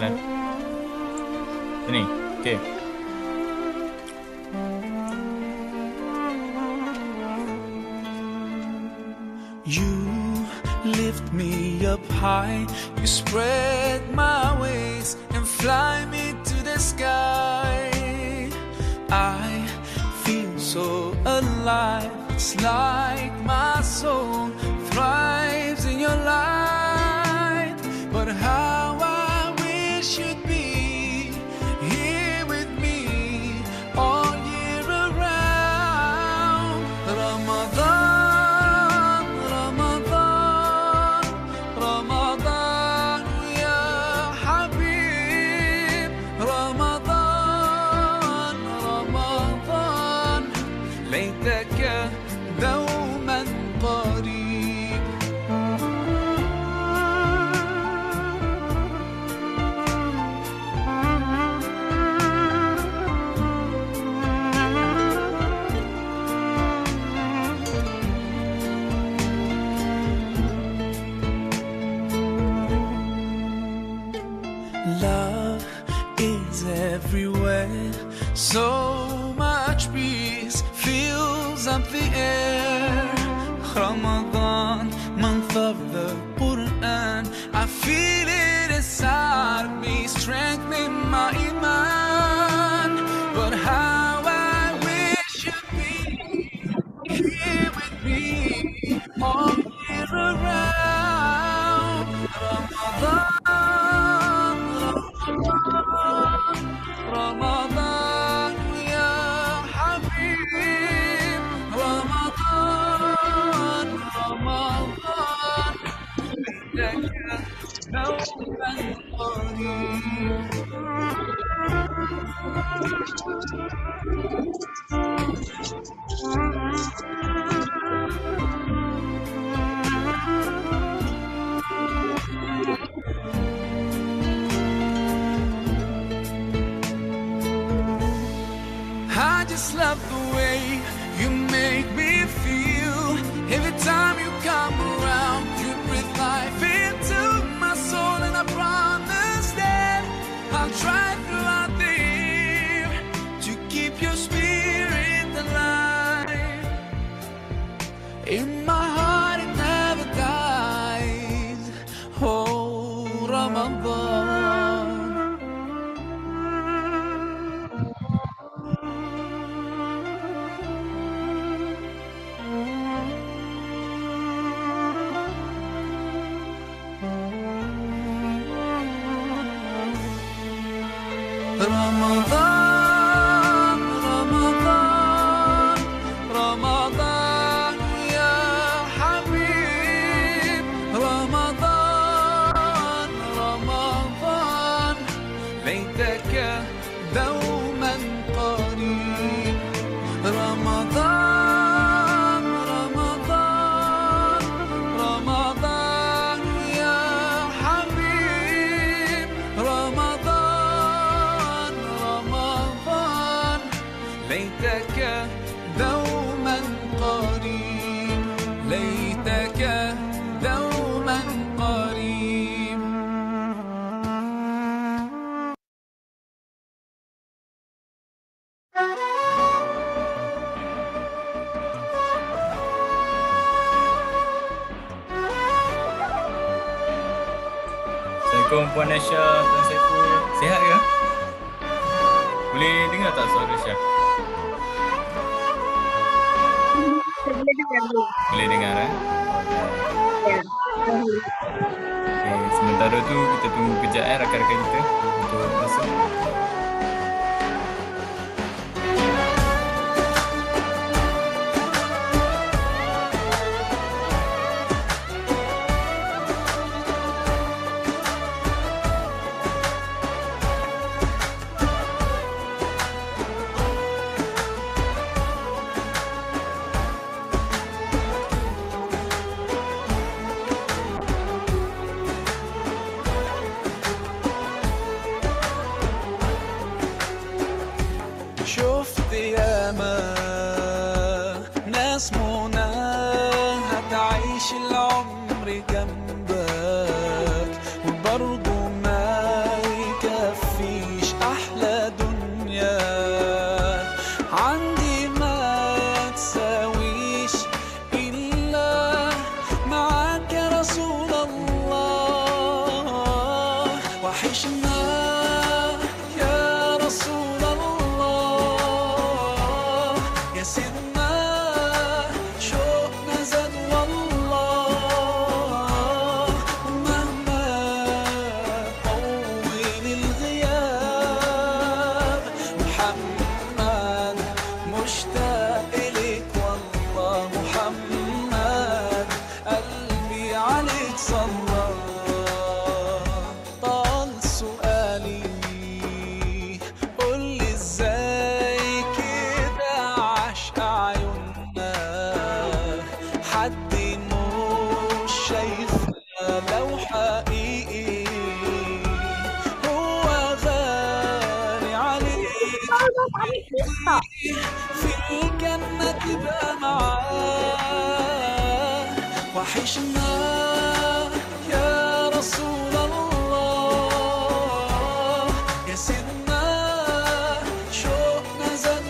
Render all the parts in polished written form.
Jalan. Sini. Okey. You lift me up high, you spread my wings and fly me to the sky. I feel so alive, it's like my soul thrives in your light. But how I wish you'd be here with me all year around. Ramadan, Ramadan, Ramadan, ya Habib. Ramadan, Ramadan, ليتك دوما قريب. Love is everywhere, so much peace fills up the air. Ramadan, month of the Quran, I feel it inside me, strengthening my iman. But how I wish you'd be here with me all year around. Ramadan, Ramadan, Ramadan, ya Habib. Ramadan, Ramadan, لك دوما قريب. I just love the way you make me feel. Every time you come around, you breathe life into my soul. And I promise that I'll try throughout the year to keep your spirit alive. In my heart it never dies. Oh, Ramadan. Ramadan, Ramadan, Ramadan, ya Habib. Ramadan, Ramadan, ليتك دوما قريب. رمضان، رمضان، رمضان يا حبيب. رمضان، رمضان، ليتك دوما قريب. ليتك دوما قريب. Assalamualaikum Puan Aisyah, Tuan Saiful. Sihat ke? Boleh dengar tak suara Syah? Boleh dengar dulu. Boleh dengar Ya. Okay, sementara tu kita tunggu kejap rakan-rakan kita untuk masuk. شفت ياما ناس منى هتعيش العمر جنبك وبرضه ما شايفها لو حقيقي هو غالي عليك صوت عليك يقطع. في الجنة تبقى معاه وحشنا يا رسول الله يا سيدنا شوقنا زاد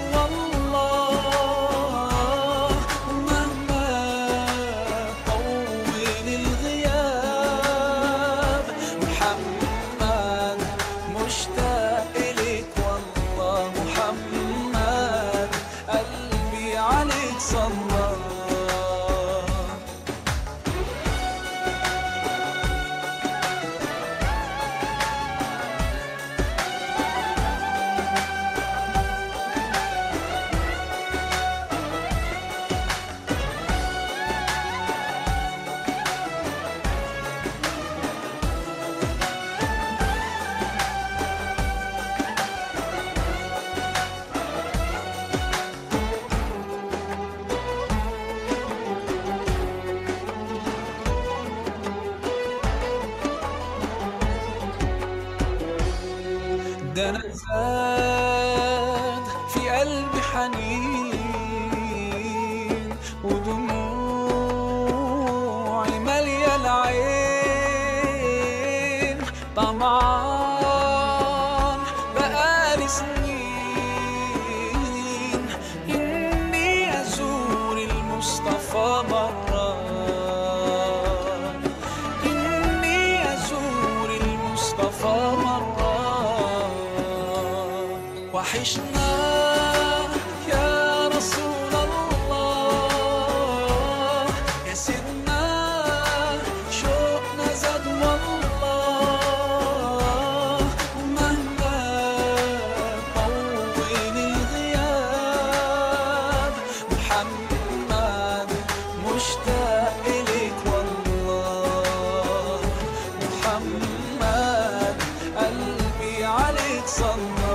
والله ومهما طول الغياب محمد مشتاق إليك والله محمد قلبي عليك صلى ده أنا زاد في قلبي حنين ودموعي مالية العين طمعان بقالي سنين إني أزور المصطفى مرة إني أزور المصطفى مرة وحشنا يا رسول الله يا سيدنا شوقنا زاد والله ومهما طول الغياب محمد مشتاق إليك والله محمد قلبي عليك صلى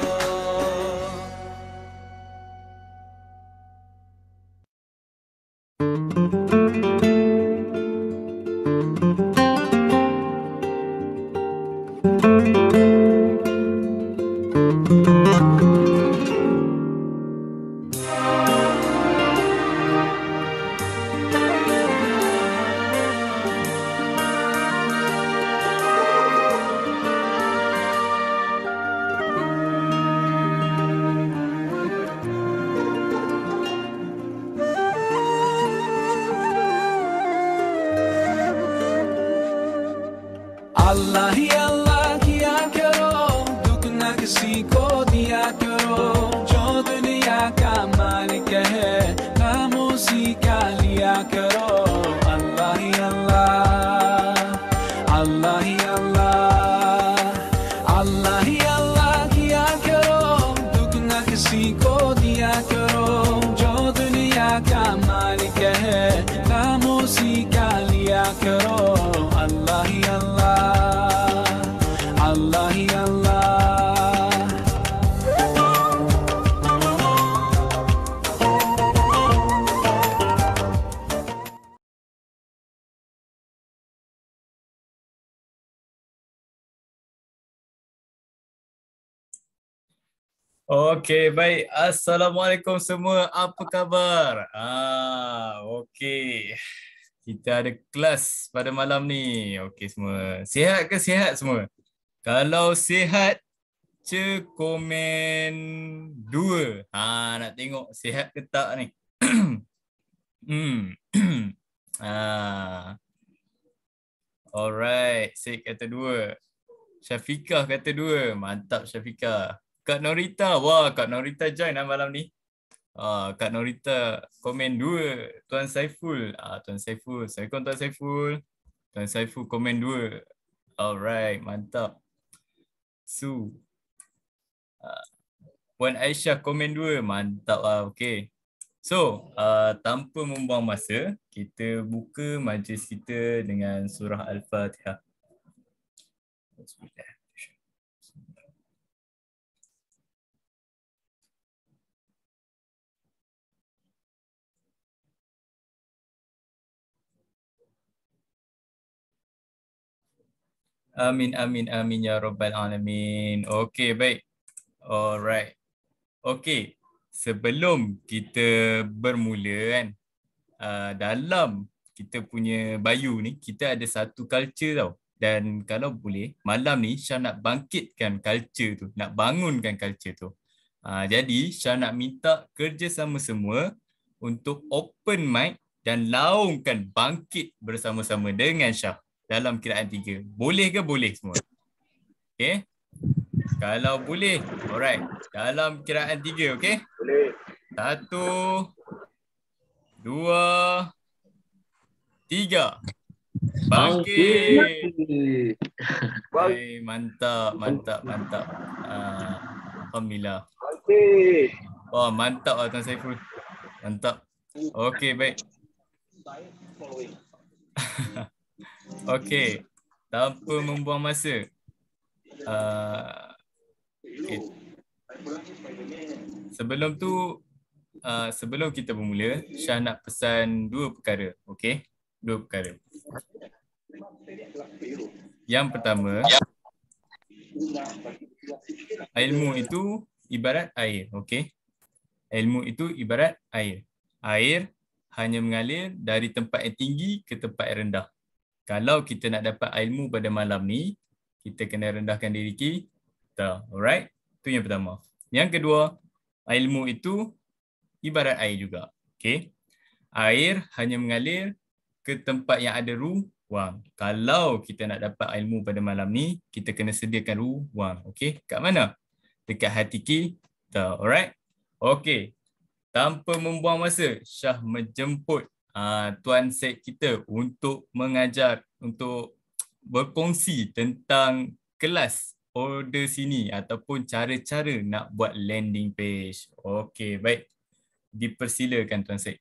Allah hi Allah किया करो दुख न किसी को दिया करो जो दुनिया का मालिक है नाम उसी का लिया करो Allah hi Allah Allah hi Allah Allah hi Allah किया करो दुख न किसी को दिया करो जो दुनिया का मालिक है नाम उसी का लिया करो Allah hi Allah Allah hi Allah Okey, baik. Assalamualaikum semua. Apa khabar? Okey. Kita ada kelas pada malam ni. Okey semua. Sihat ke sihat semua? Kalau sihat, komen 2. Nak tengok sihat ke tak ni. Hmm. Alright, Syed kata 2. Syafiqah kata 2. Mantap Syafiqah. Kak Norita, wah Kak Norita join malam ni. Kak Norita komen 2. Tuan Saiful, Tuan Saiful. Assalamualaikum Tuan Saiful. Tuan Saiful komen 2. Alright, mantap. Su. Puan Aisyah komen 2. Mantap lah, okey. So, tanpa membuang masa, kita buka majlis kita dengan surah Al-Fatihah. Bismillah. Amin, amin, amin ya rabbal alamin. Okey, baik. Alright. Okey. Sebelum kita bermula kan, dalam kita punya bio ni, kita ada satu culture tau. Dan kalau boleh, malam ni Syah nak bangkitkan culture tu, nak bangunkan culture tu. Jadi Syah nak minta kerjasama semua untuk open mic dan laungkan bangkit bersama-sama dengan Syah dalam kiraan 3. Boleh ke boleh semua? Okey. Kalau boleh, alright. Dalam kiraan 3, okey? Boleh. 1, 2, 3. Bangkit. Hey, mantap, mantap, mantap. Alhamdulillah. Okey. Wah, mantap lah Tuan Saiful. Mantap. Okey, baik. Okey. Tanpa membuang masa. Okay. Sebelum kita bermula, Syah nak pesan dua perkara. Okey? Dua perkara. Yang pertama, ilmu itu ibarat air. Okey? Ilmu itu ibarat air. Air hanya mengalir dari tempat yang tinggi ke tempat yang rendah. Kalau kita nak dapat ilmu pada malam ni, kita kena rendahkan diri kita. Alright? Itu yang pertama. Yang kedua, ilmu itu ibarat air juga. Okay? Air hanya mengalir ke tempat yang ada ruang. Kalau kita nak dapat ilmu pada malam ni, kita kena sediakan ruang. Okay? Kat mana? Dekat hati kita. Alright? Okay. Tanpa membuang masa, Syah menjemput Tuan Syed kita untuk mengajar, untuk berkongsi tentang kelas order sini ataupun cara-cara nak buat landing page. Okey, baik. Dipersilakan Tuan Syed.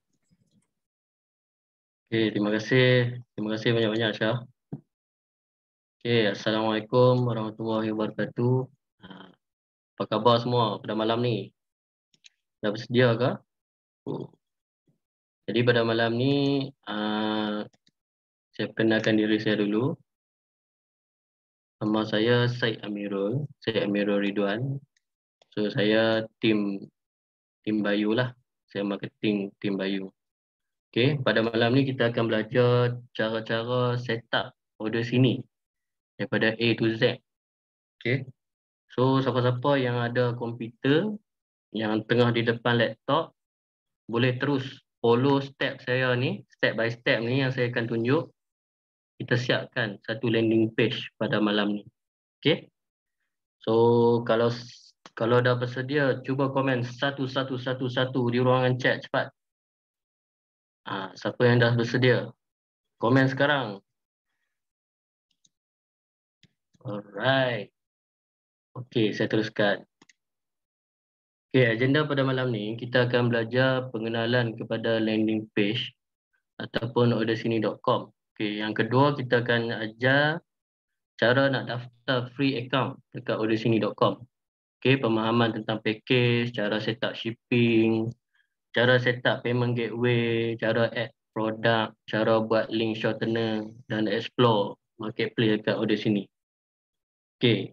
Okey, terima kasih. Terima kasih banyak-banyak Syah. Okey, Assalamualaikum warahmatullahi wabarakatuh. Apa khabar semua pada malam ni? Dah bersedia ke? Jadi pada malam ni saya kenalkan diri saya dulu. Nama saya Syed Amirul Ridwan. So saya tim Bayu lah. Saya marketing tim Bayu. Okey, pada malam ni kita akan belajar cara-cara setup order sini daripada A to Z. Okey. So siapa-siapa yang ada komputer yang tengah di depan laptop, boleh terus follow step saya ni, step by step ni yang saya akan tunjuk. Kita siapkan satu landing page pada malam ni. Okey. So kalau dah bersedia, cuba komen 1111 di ruangan chat cepat. Siapa yang dah bersedia? Komen sekarang. Alright. Okey, saya teruskan. Okey, agenda pada malam ni kita akan belajar pengenalan kepada landing page ataupun ordersini.com. Okey, yang kedua kita akan ajar cara nak daftar free account dekat ordersini.com. Okey, pemahaman tentang package, cara setup shipping, cara setup payment gateway, cara add produk, cara buat link shortener dan explore marketplace dekat Ordersini. Okey.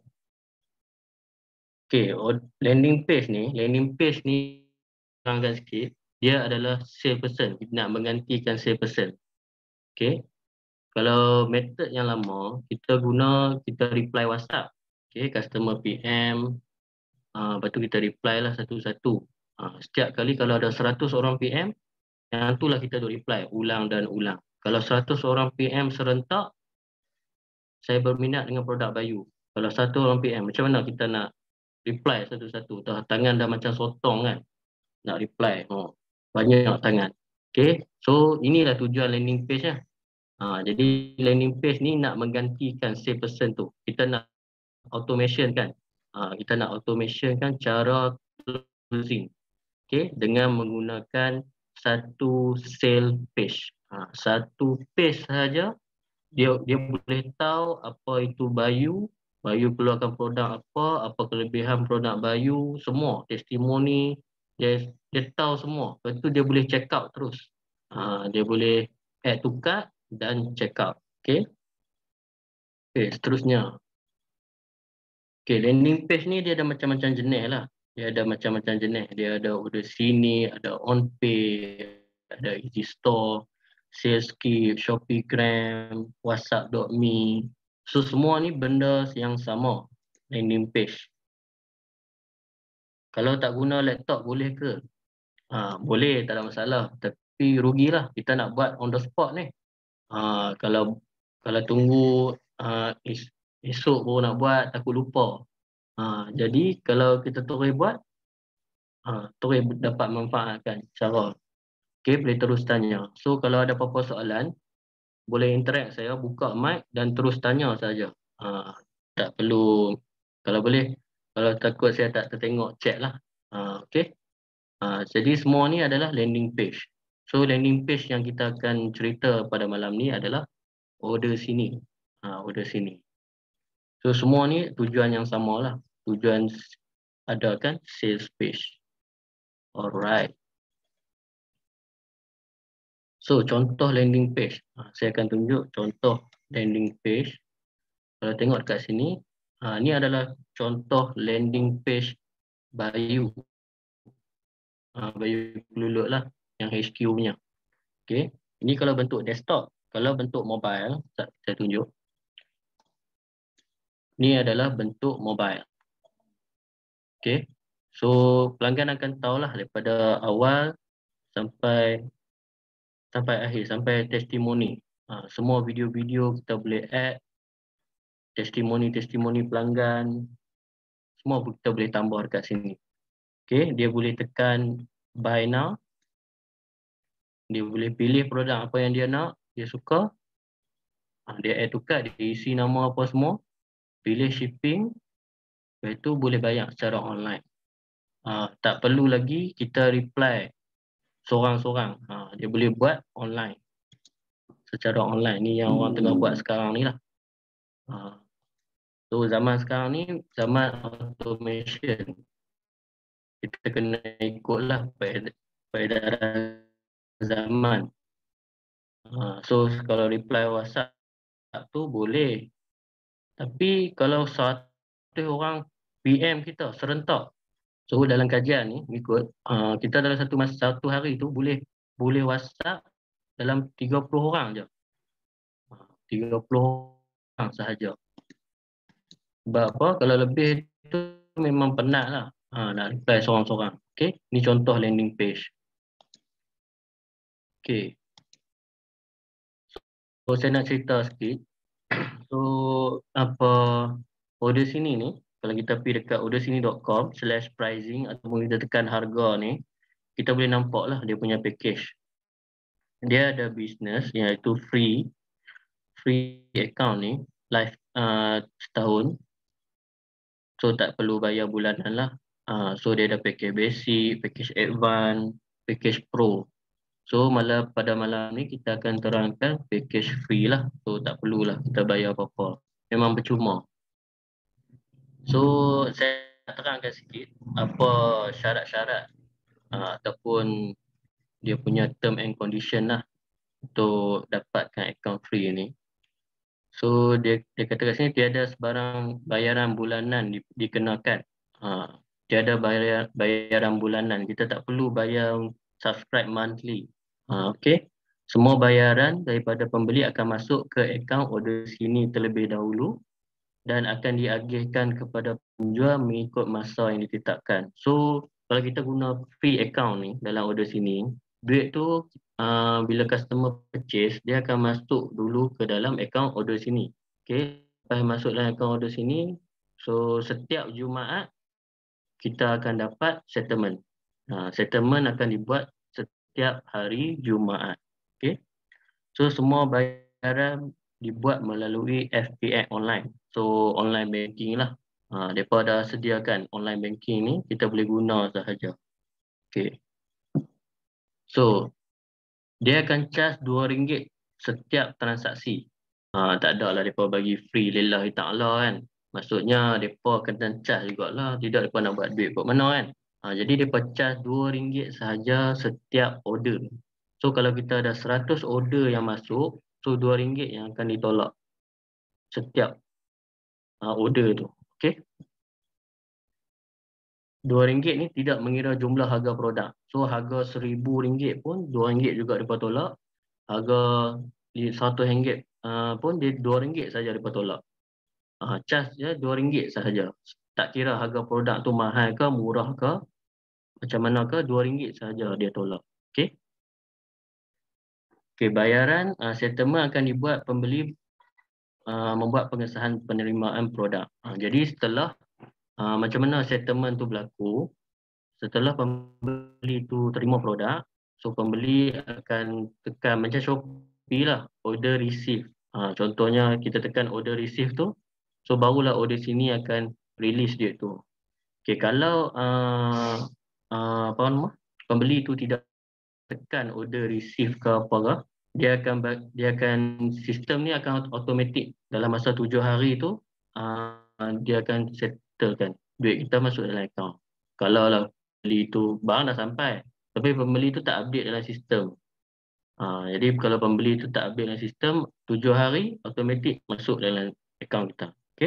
Okey, landing page ni terangkan sikit, dia adalah salesperson, nak menggantikan salesperson. Okey. Kalau method yang lama, kita reply WhatsApp. Okey, customer PM, lepas tu kita reply lah satu-satu. Setiap kali kalau ada 100 orang PM, yang itulah kita duk reply ulang dan ulang. Kalau 100 orang PM serentak, saya berminat dengan produk Bayu. Kalau 1 orang PM, macam mana kita nak reply satu-satu? Tangan dah macam sotong kan, nak reply. Banyak tangan. Okay, so inilah tujuan landing page lah. Jadi landing page ni nak menggantikan salesperson tu. Kita nak automation kan. Kita nak automation kan cara closing. Okay, dengan menggunakan satu sale page. Satu page saja dia boleh tahu apa itu Bayu keluarkan produk apa kelebihan produk Bayu, semua testimoni, dia tahu semua. Lepas tu dia boleh check out terus. Dia boleh add to cart dan check out. Okay. Okay, seterusnya. Okay, landing page ni dia ada macam-macam jenis lah. Dia ada macam-macam jenis. Dia ada order sini, ada on pay, ada easy store, Saleskit, Shopeegram, WhatsApp.me. So semua ni benda yang sama, landing page. Kalau tak guna laptop boleh ke? Boleh, tak ada masalah. Tapi rugilah kita nak buat on the spot ni. Kalau tunggu esok baru nak buat, takut lupa. Jadi kalau kita terus buat, terus dapat manfaatkan cara. Okay, boleh terus tanya. So kalau ada apa-apa soalan, boleh interact saya, buka mic dan terus tanya saja. Tak perlu, kalau boleh, kalau takut saya tak tertengok chat lah. Okay. Jadi semua ni adalah landing page. So landing page yang kita akan cerita pada malam ni adalah order sini. Order sini. So semua ni tujuan yang sama lah. Tujuan adakan sales page. Alright. So contoh landing page. Saya akan tunjuk contoh landing page. Kalau tengok dekat sini, ni adalah contoh landing page Bayu. Bayu Kelulut lah, yang HQ punya. Okay. Ini kalau bentuk desktop. Kalau bentuk mobile, saya tunjuk. Ini adalah bentuk mobile. Okay. So pelanggan akan tahulah daripada awal sampai akhir, sampai testimoni. Semua video-video kita boleh add, testimoni pelanggan, semua kita boleh tambah dekat sini. Okay, dia boleh tekan buy now. Dia boleh pilih produk apa yang dia nak, dia suka. Dia add to cart, dia isi nama apa semua, pilih shipping, lepas tu boleh bayar secara online. Tak perlu lagi kita reply seorang-seorang. Dia boleh buat online. Secara online. Ni yang orang tengah buat sekarang ni lah. So zaman sekarang ni, zaman automation. Kita kena ikutlah peredaran zaman. So kalau reply WhatsApp tu boleh. Tapi kalau satu orang PM kita serentak. So dalam kajian ni ikut, kita dalam satu hari tu boleh WhatsApp dalam 30 orang je. 30 orang sahaja. Sebab apa? Kalau lebih tu memang penat lah. Nak reply seorang-seorang. Okay. Ni contoh landing page. Okay. So saya nak cerita sikit. So apa order sini ni, kalau kita pergi dekat ordersini.com/pricing ataupun kita tekan harga ni, kita boleh nampak lah dia punya package. Dia ada business iaitu free account ni, live setahun. So tak perlu bayar bulanan lah. So dia ada package basic, package advance, package pro. So pada malam ni kita akan terangkan package free lah. So tak perlulah kita bayar apa-apa. Memang percuma. So saya terangkan sikit apa syarat-syarat ataupun dia punya term and condition lah untuk dapatkan account free ni. So dia kata kat sini tiada sebarang bayaran bulanan dikenakan. Tiada bayaran bulanan. Kita tak perlu bayar subscribe monthly. Okay. Semua bayaran daripada pembeli akan masuk ke akaun order sini terlebih dahulu dan akan diagihkan kepada penjual mengikut masa yang ditetapkan. So kalau kita guna free account ni dalam order sini, duit tu bila customer purchase, dia akan masuk dulu ke dalam akaun order sini. Okay. Lepas masuk dalam akaun order sini, so setiap Jumaat kita akan dapat settlement. Settlement akan dibuat setiap hari Jumaat. Okay. So semua bayaran dibuat melalui FPX online. So online banking lah. Mereka dah sediakan online banking ni, kita boleh guna sahaja. Okay. So dia akan charge RM2 setiap transaksi. Tak ada lah mereka bagi free lillahi ta'ala kan. Maksudnya mereka akan charge jugalah. Tidak mereka nak buat duit kat mana kan. Jadi mereka charge RM2 sahaja setiap order. So kalau kita ada 100 order yang masuk, so RM2 yang akan ditolak setiap order tu. Okay. RM2 ni tidak mengira jumlah harga produk. So harga RM1,000 pun RM2 juga mereka tolak. Harga RM100 pun dia RM2 saja mereka tolak. Charge je RM2 sahaja. Tak kira harga produk tu mahal ke, murah ke, macam mana ke, RM2 sahaja dia tolak. Okay. Okay, bayaran settlement akan dibuat pembeli membuat pengesahan penerimaan produk. Jadi setelah macam mana settlement tu berlaku, setelah pembeli tu terima produk, so pembeli akan tekan macam Shopee lah, order receive. Contohnya kita tekan order receive tu, so barulah order sini akan release duit tu. Okay, kalau apa nama, pembeli tu tidak tekan order receive ke apa ke, dia akan sistem ni akan automatic dalam masa 7 hari tu dia akan settlekan duit kita masuk dalam account. Kalau lah pembeli tu barang dah sampai tapi pembeli tu tak update dalam sistem. Jadi kalau pembeli tu tak update dalam sistem, 7 hari automatic masuk dalam account kita. Okay.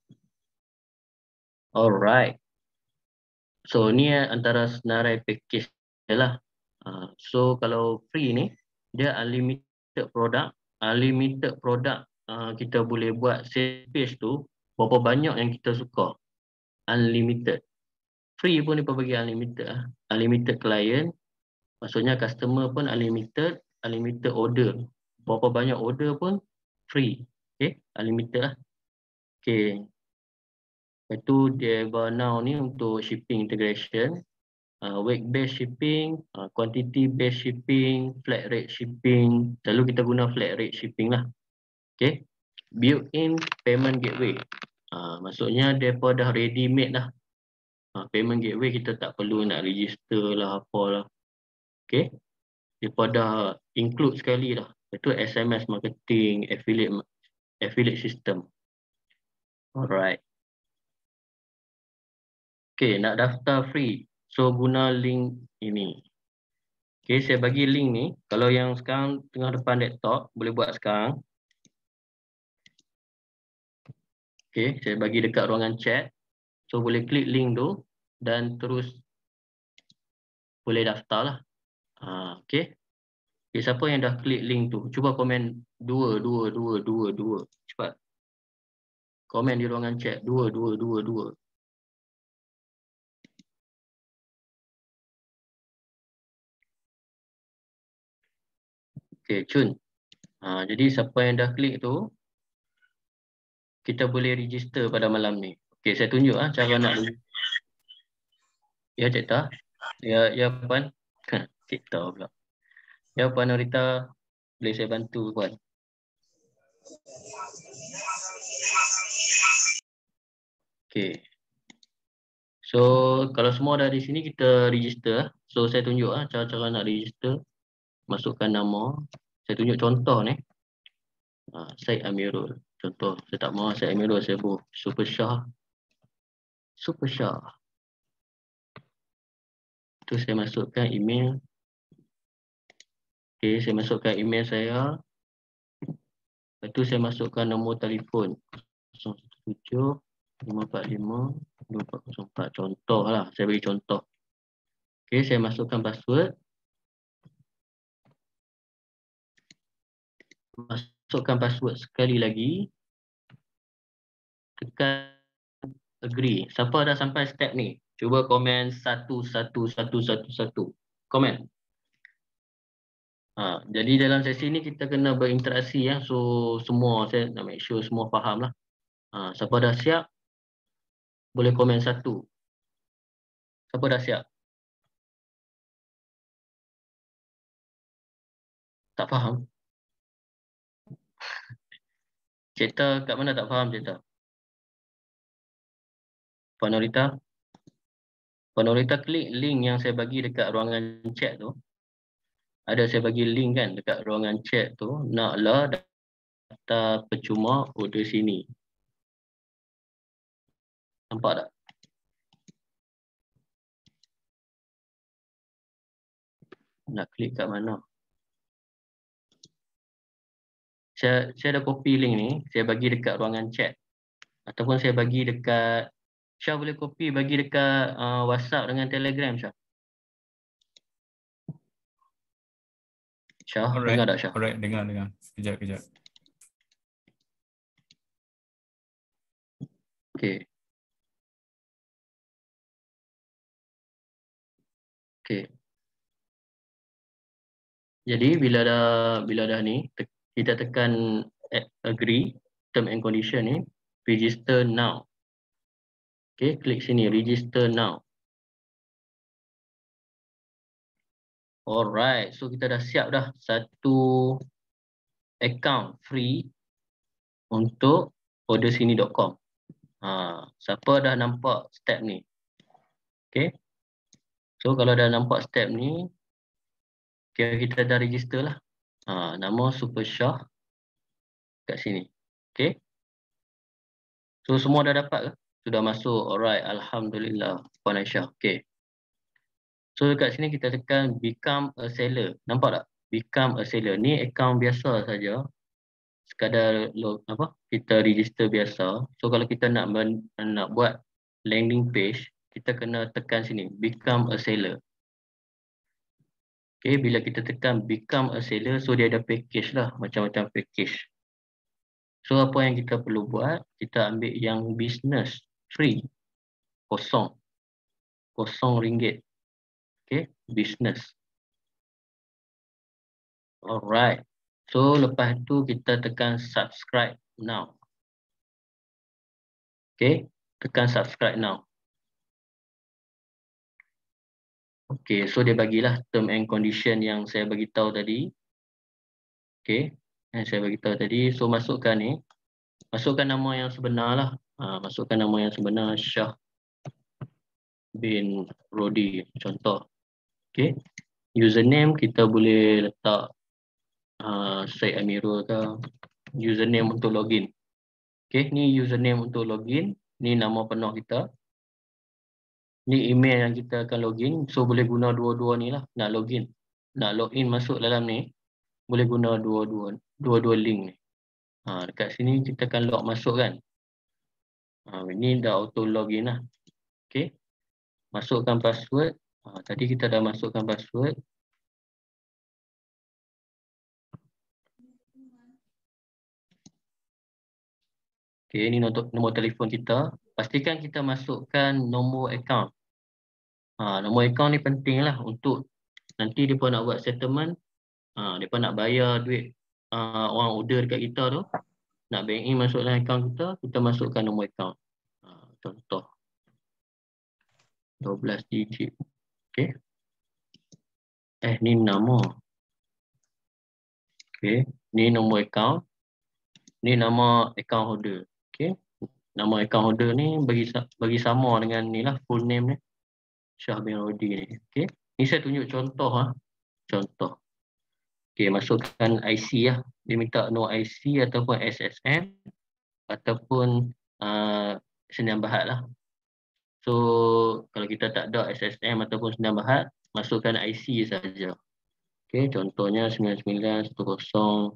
Alright. So ni antara senarai package lah. So kalau free ni dia unlimited produk. Unlimited produk kita boleh buat sales page tu berapa banyak yang kita suka. Unlimited. Free pun dia bagi unlimited lah. Unlimited client. Maksudnya customer pun unlimited. Unlimited order. Berapa banyak order pun free. Okay. Unlimited lah. Okay. Lepas tu dia now ni untuk shipping integration. Weight based shipping, quantity based shipping, flat rate shipping. Selalu kita guna flat rate shipping lah. Okay. Built-in payment gateway. Maksudnya mereka dah ready made lah. Payment gateway kita tak perlu nak register lah apalah. Okay. Mereka dah include sekali lah. Itu SMS marketing, affiliate system. Alright. Okay, nak daftar free. So guna link ini. Okay, saya bagi link ni. Kalau yang sekarang tengah depan laptop, boleh buat sekarang. Okay, saya bagi dekat ruangan chat. So boleh klik link tu dan terus boleh daftar lah. Okay. Okay, siapa yang dah klik link tu? Cuba komen 2. Cepat. Komen di ruangan chat 2. Okay, Cun. Jadi siapa yang dah klik tu, kita boleh register pada malam ni. Okay, saya tunjuk cara nak. Ya, Cik Ta. Ya, Puan. Cik Ta pula. Ya, Puan Norita. Boleh saya bantu, Puan? Okay. So, kalau semua dah di sini, kita register. So, saya tunjuk cara-cara nak register. Masukkan nama. Saya tunjuk contoh ni. Syed Amirul. Contoh, saya tak mahu Syed Amirul, saya buat Super Shah. Tu saya masukkan email. Okay, saya masukkan email saya. Lepas tu saya masukkan nombor telefon 017 545 2404. Contoh lah, saya bagi contoh. Okay, saya masukkan password. Masukkan password sekali lagi. Tekan agree. Siapa dah sampai step ni? Cuba komen 1. Komen. Jadi dalam sesi ni kita kena berinteraksi ya. So semua saya nak make sure semua faham lah. Siapa dah siap? Boleh komen 1. Siapa dah siap? Tak faham? Cik Ta kat mana tak faham, Cik Ta? Puan Norita? Puan Norita klik link yang saya bagi dekat ruangan chat tu. Ada saya bagi link kan dekat ruangan chat tu. Naklah daftar percuma order sini. Nampak tak? Nak klik kat mana? Saya dah copy link ni. Saya bagi dekat ruangan chat. Ataupun saya bagi dekat Syah, boleh copy bagi dekat WhatsApp dengan Telegram, Syah. Syah, dengar tak Syah? Alright, dengar. Kejap. Okey. Okey. Jadi bila dah ni kita tekan agree term and condition ni, register now. Okey, klik sini register now. Alright, so kita dah siap dah satu account free untuk ordersini.com. Siapa dah nampak step ni? Okay. So kalau dah nampak step ni, kita dah register lah. Nama Super Syah kat sini. Okay. So semua dah dapat ke? Sudah masuk. Alright, Alhamdulillah. Puan Aisyah. Okay. So dekat sini kita tekan become a seller. Nampak tak? Become a seller. Ni account biasa saja. Sekadar kita register biasa. So kalau kita nak buat landing page, kita kena tekan sini become a seller. Okay, bila kita tekan become a seller, so dia ada package lah, macam-macam package. So apa yang kita perlu buat, kita ambil yang business free, kosong ringgit. Okay, business. Alright. So lepas tu kita tekan subscribe now. Okay, tekan subscribe now. Okay, so dia bagilah term and condition yang saya bagi tahu tadi. Okay, yang saya bagi tahu tadi. So masukkan ni, masukkan nama yang sebenar lah. Masukkan nama yang sebenar, Syah bin Rodi, contoh. Okay, username kita boleh letak Syed Amirul ke, username untuk login. Okay, ni username untuk login, ni nama penuh kita. Ni email yang kita akan login, so boleh guna dua-dua ni lah. Nak login, nak login masuk dalam ni, boleh guna dua-dua link ni. Dekat sini kita akan log masuk kan. Ini dah auto login lah. Okay, masukkan password. Tadi kita dah masukkan password. Okay, ini nombor telefon kita. Pastikan kita masukkan nombor account. Nombor account ni penting lah untuk nanti mereka nak buat settlement. Mereka nak bayar duit orang order dekat kita tu. Nak bank in masuk dalam account kita masukkan nombor account. Contoh 12 digit. Okay. Ni nama. Okay. Ni nombor account. Ni nama account holder. Okay. Nama account holder ni bagi sama dengan ni lah, full name ni. Syah bin Rodi ni. Okay. Ni saya tunjuk contoh. Contoh. Okay, masukkan IC lah. Dia minta no IC ataupun SSN ataupun Sdn Bhd lah. So kalau kita tak ada SSM ataupun Sdn Bhd, masukkan IC saja. Okay, contohnya 99 10 02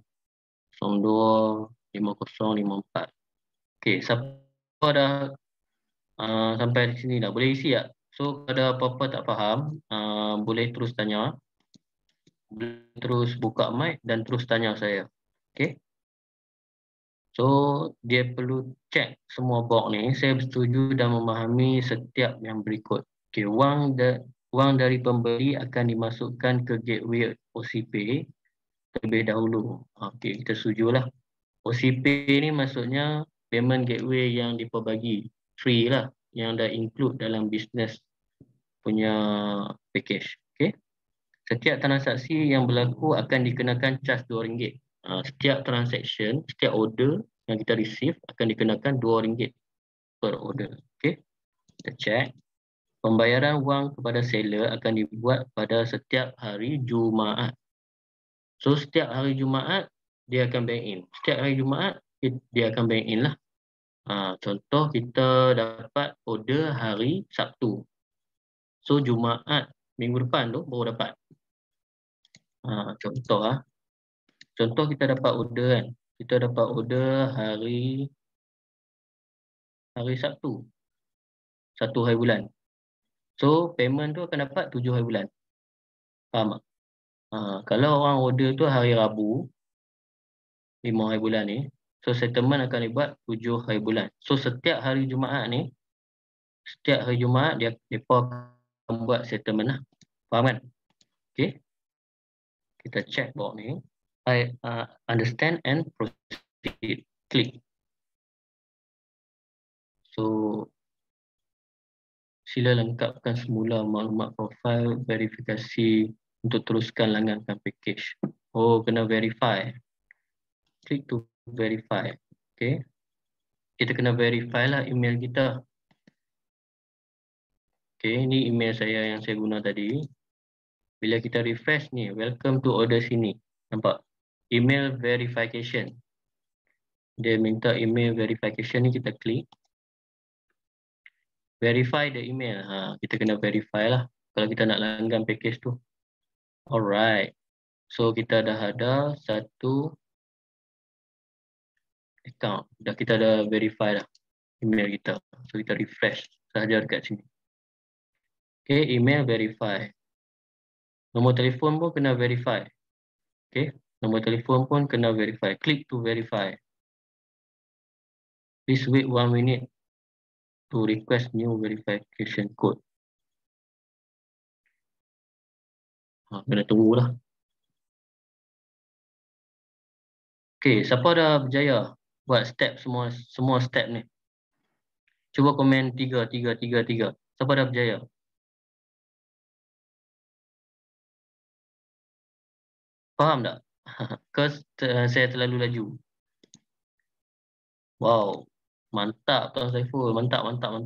5054. Okay, siapa dah sampai di sini dah, boleh isi tak? So kalau ada apa-apa tak faham, boleh terus tanya. Boleh terus buka mic dan terus tanya saya. Okay. So dia perlu check semua box ni. Saya bersetuju dan memahami setiap yang berikut. Okay, wang dari pembeli akan dimasukkan ke gateway OCP terlebih dahulu. Okay, kita setujulah. OCP ni maksudnya payment gateway yang diperbagi free lah, yang dah include dalam business punya package. Okay. Setiap transaksi yang berlaku akan dikenakan cas RM2. Setiap transaction, setiap order yang kita receive akan dikenakan RM2 per order. Okay. Kita check. Pembayaran wang kepada seller akan dibuat pada setiap hari Jumaat. So setiap hari Jumaat dia akan bank in. Setiap hari Jumaat dia akan bank in lah. Contoh kita dapat order hari Sabtu. So Jumaat minggu depan tu baru dapat. Contoh kita dapat order kan. Kita dapat order hari hari Sabtu. 1 hari bulan. So payment tu akan dapat 7 hari bulan. Faham tak? Kalau orang order tu hari Rabu 5 hari bulan ni, so settlement akan dibuat 7 hari bulan. So setiap hari Jumaat ni, setiap hari Jumaat depa akan buat settlement lah. Faham kan? Okay. Kita check bawah ni. I understand and proceed. Klik. So sila lengkapkan semula maklumat profil verifikasi untuk teruskan langgankan package. Oh, kena verify. Klik to verify. Okay. Kita kena verify lah email kita. Okay, ini email saya yang saya guna tadi. Bila kita refresh ni, welcome to order sini. Nampak? Email verification. Dia minta email verification ni, kita klik. Verify the email. Kita kena verify lah kalau kita nak langgan package tu. Alright. So kita dah ada satu account. Kita dah verify lah email kita. So kita refresh sahaja dekat sini. Okay, email verify. Nombor telefon pun kena verify. Okay, nombor telefon pun kena verify. Click to verify. Please wait 1 minute to request new verification code. Kena tunggulah. Okay, siapa dah berjaya buat step semua step ni? Cuba komen 3. Siapa dah berjaya? Faham tak? Ke saya terlalu laju? Wow, mantap Tuan Saiful, mantap.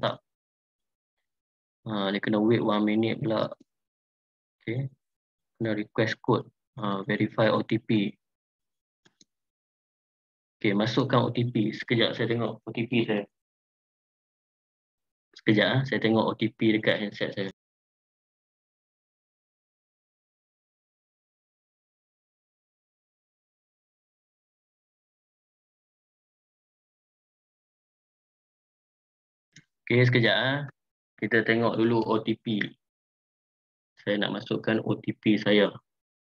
Dia kena wait 1 minute pula. Okay, kena request code, verify OTP. Okay, masukkan OTP. Sekejap saya tengok OTP saya. Sekejap, saya tengok OTP dekat handset saya. Okay, sekejap. Kita tengok dulu OTP. Saya nak masukkan OTP saya.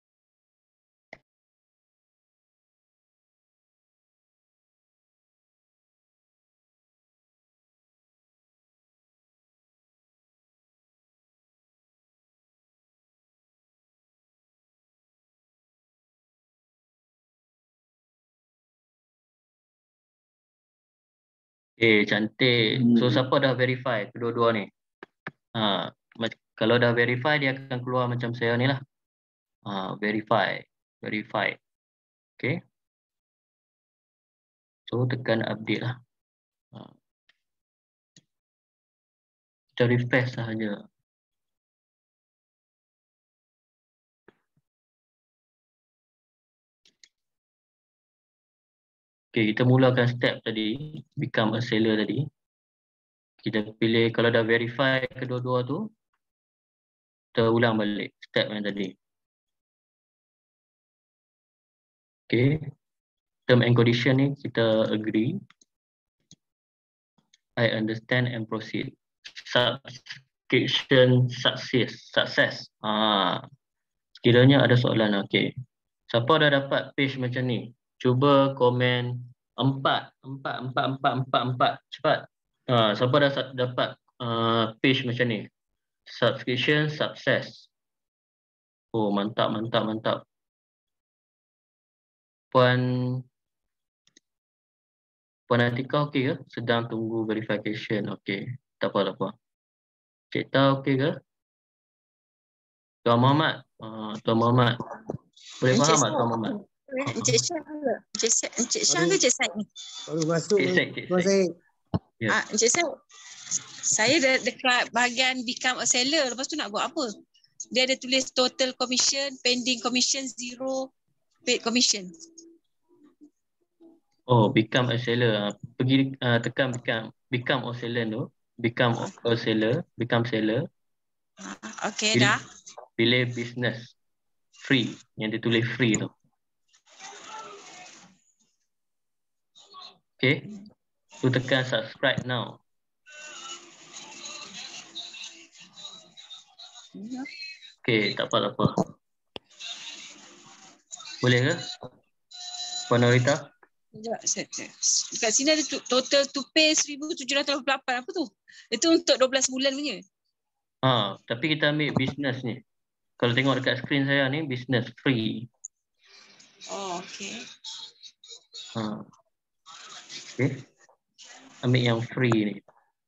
Cantik. So siapa dah verify kedua-dua ni? Kalau dah verify dia akan keluar macam saya ni lah. Verify. Okay. So tekan update lah. Kita refresh sahaja. Okay, kita mulakan step tadi, become a seller tadi. Kita pilih kalau dah verify kedua-dua tu, kita ulang balik step yang tadi. Okay, term and condition ni kita agree. I understand and proceed. Subscription success. Sekiranya ada soalan, okay. Siapa dah dapat page macam ni? Cuba komen 4. Cepat. Siapa dah dapat page macam ni? Subscription success. Oh, mantap. Puan Atika okey ke? Sedang tunggu verification. Okey. Tak apa. Cik tahu okey ke? Tuan Muhammad. Tuan Muhammad. Boleh faham tak Tuan Muhammad? Encik Syah ke Encik Syah ni? Baru masuk. Cik Tuan Syed. Syed. Encik Syah, saya dah dekat bahagian become a seller. Lepas tu nak buat apa? Dia ada tulis total commission, pending commission, 0, paid commission. Oh, become a seller. Pergi tekan become a seller tu. Become seller. Okey, Pilih- dah. Pilih business. Free. Yang dia tulis free tu. Okay. Tu tekan subscribe now. Okey, tak apa. Boleh ke? Puan Norita? Sekejap, dekat sini ada total to pay 1,788. Apa tu? Itu untuk 12 bulan punya. Tapi kita ambil business ni. Kalau tengok dekat skrin saya ni, business free. Oh, okay. Okay. Ambil yang free ni.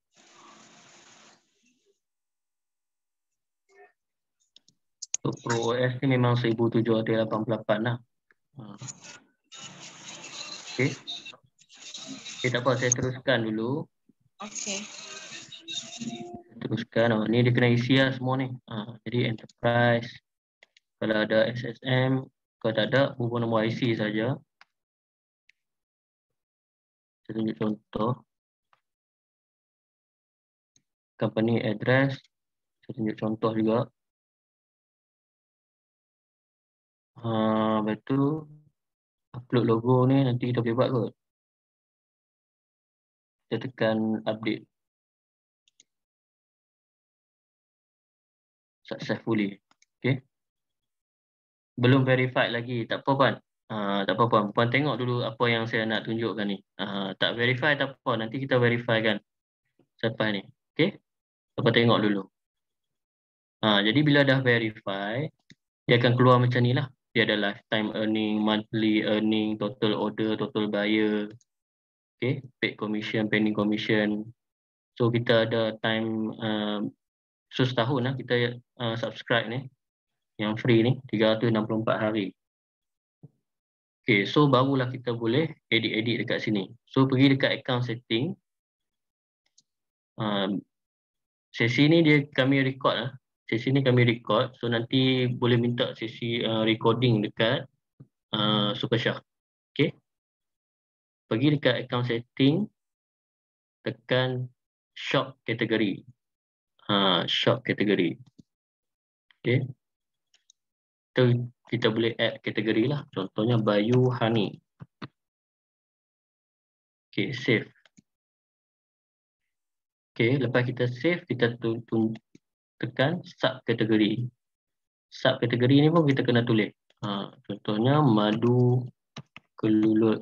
So, Pro OS ni memang 1,788 lah. Okay. Okay, tak apa. Saya teruskan dulu. Okay. Teruskan. Ni dia kena isi lah semua ni. Jadi enterprise. Kalau ada SSM. Kalau tak ada, hubung nombor IC saja. Saya tunjuk contoh. Company address. Saya tunjuk contoh juga. Lepas tu upload logo ni nanti kita boleh buat kot. Kita tekan update. Successfully. Okay. Belum verified lagi. Tak apa Puan. Tak apa Puan. Puan tengok dulu apa yang saya nak tunjukkan ni. Tak verify tak apa. Nanti kita verify kan. Selepas ni. Okay. Apa tengok dulu. Jadi bila dah verify. Dia akan keluar macam ni lah. Dia ada lifetime earning, monthly earning, total order, total buyer. Okay. Paid commission, pending commission. So kita ada time. So setahun lah kita subscribe ni. Yang free ni 364 hari. Okay, so barulah kita boleh edit dekat sini. So pergi dekat account setting. Sesi ni kami record lah. Sesi ni kami record. So nanti boleh minta sesi recording dekat Supershark. Okay. Pergi dekat account setting. Tekan shop category. Shop category. Okay. Kita boleh add kategori lah. Contohnya Bayu Hani. Okay, save. Okay, lepas kita save, kita tekan sub kategori. Sub kategori ni pun kita kena tulis. Contohnya madu kelulut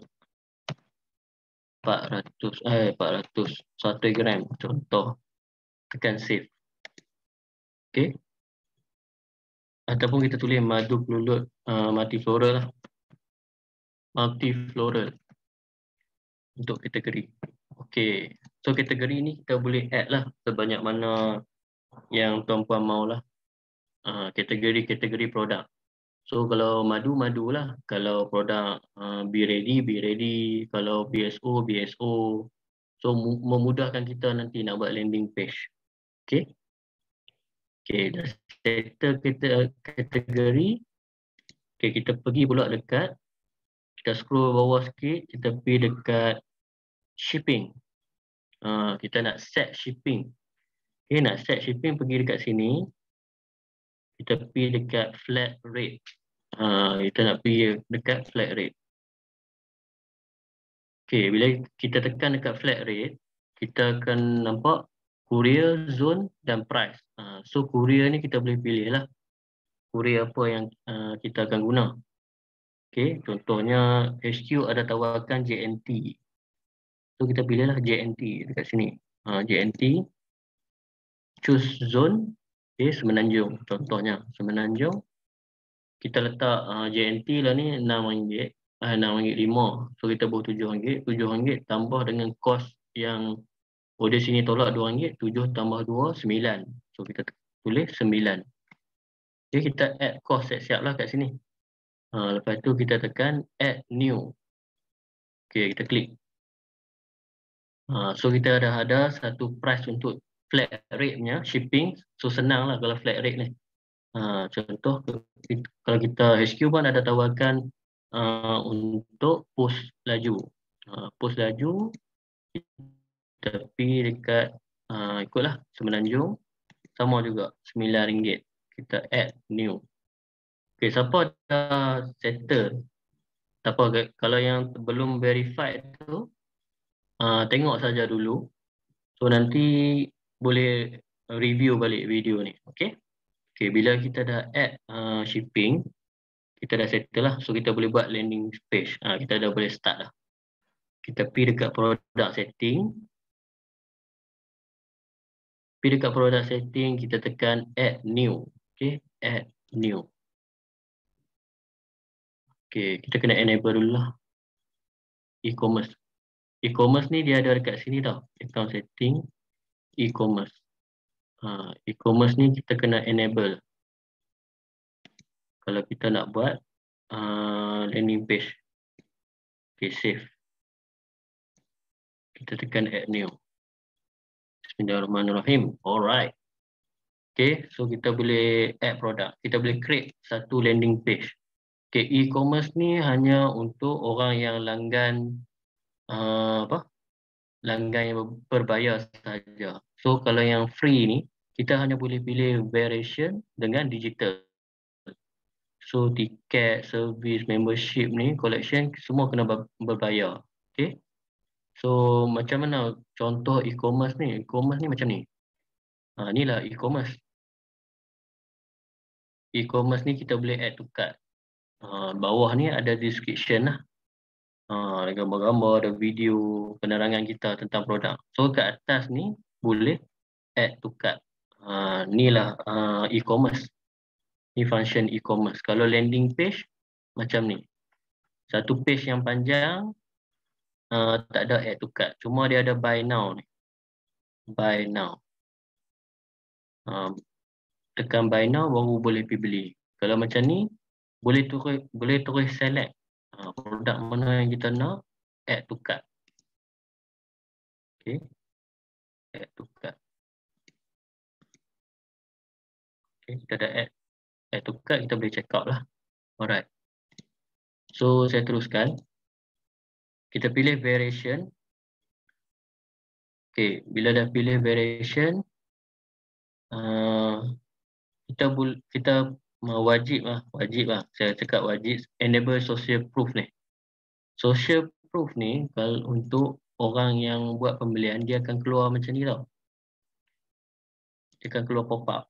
400 1 gram. Contoh. Tekan save. Okay. Ataupun kita tulis madu kelulut multifloral lah. Multifloral. Untuk kategori. Okay. So kategori ni kita boleh add lah sebanyak mana yang tuan-puan maulah. Kategori-kategori produk. So kalau madu lah. Kalau produk be ready. Kalau BSO. So memudahkan kita nanti nak buat landing page. Okay. Okay, dah settle kita kategori. Okay, kita pergi pula dekat. Kita scroll bawah sikit. Kita pergi dekat shipping. Kita nak set shipping. Okay, nak set shipping pergi dekat sini. Kita pergi dekat flat rate. Kita nak pergi dekat flat rate. Okay, bila kita tekan dekat flat rate, kita akan nampak courier, zone dan price. So courier ni kita boleh pilih lah. Courier apa yang kita akan guna. Okay, contohnya HQ ada tawarkan JNT. So kita pilih lah JNT dekat sini. JNT. Choose zone. Okay, Semenanjung. Contohnya Semenanjung. Kita letak JNT lah ni RM6. RM6.5. So kita bawa RM7. RM7 tambah dengan kos yang order sini tolak RM2. 7 tambah 2, 9. So kita tulis 9. Okay, kita add kos siap-siap lah kat sini. Lepas tu kita tekan add new. Okay, kita klik. So kita dah ada satu price untuk flat rate nya shipping. So senang lah kalau flat rate ni. Contoh kalau kita HQ pun ada tawarkan untuk post laju. Post laju kita pergi dekat ikutlah Semenanjung sama juga RM9. Kita add new. Okay, siapa dah settle? Tak apa, kalau yang belum verified tu tengok saja dulu. So nanti boleh review balik video ni. Okay. Okay, bila kita dah add shipping, kita dah settle lah. So kita boleh buat landing page. Kita dah boleh start dah. Kita pergi dekat product setting. Pergi dekat product setting, kita tekan add new. Okay, add new. Okay, kita kena enable dulu lah. E-commerce. E-commerce ni dia ada dekat sini tau. Account setting, e-commerce. E-commerce ni kita kena enable. Kalau kita nak buat landing page. Okay, save. Kita tekan add new. Bismillahirrahmanirrahim. Alright. Okay, so kita boleh add product. Kita boleh create satu landing page. Okay, e-commerce ni hanya untuk orang yang langgan langgan yang berbayar sahaja. So kalau yang free ni, kita hanya boleh pilih variation dengan digital. So tiket, service, membership ni, collection semua kena berbayar. Okay. So macam mana contoh e-commerce ni? E-commerce ni macam ni. Inilah e-commerce. E-commerce ni kita boleh add to cart. Bawah ni ada description lah. Ada gambar-gambar, ada video, penerangan kita tentang produk. So kat atas ni boleh add to cart. Inilah e-commerce. Ni function e-commerce. Kalau landing page macam ni. Satu page yang panjang tak ada add to cart. Cuma dia ada buy now ni. Buy now. Tekan buy now baru boleh pergi beli. Kalau macam ni boleh terus select produk mana yang kita nak, add to cart. Okay. Add to cart. Okay, kita dah add to cart, kita boleh check out lah. Alright. So saya teruskan. Kita pilih variation. Okay, bila dah pilih variation, kita wajib lah. Saya cakap wajib enable social proof ni. Social proof ni kalau untuk orang yang buat pembelian, dia akan keluar macam ni tau. Dia akan keluar pop up.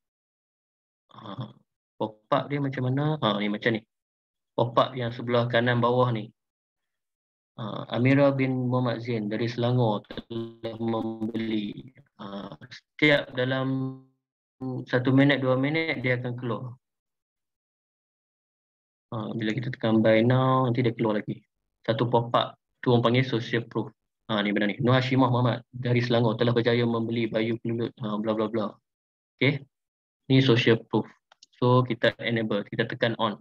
Pop up dia macam mana? Ni macam ni. Pop up yang sebelah kanan bawah ni. Amira bin Muhammad Zain dari Selangor telah membeli. Setiap dalam 1 minit, 2 minit dia akan keluar. Bila kita tekan buy now, nanti dia keluar lagi. Satu pop up. Tu orang panggil social proof. Ni benar ni. Nur Hashimah Muhammad dari Selangor telah berjaya membeli Bayu Kelulut. Bla bla bla. Okay. Ni social proof. So kita enable. Kita tekan on.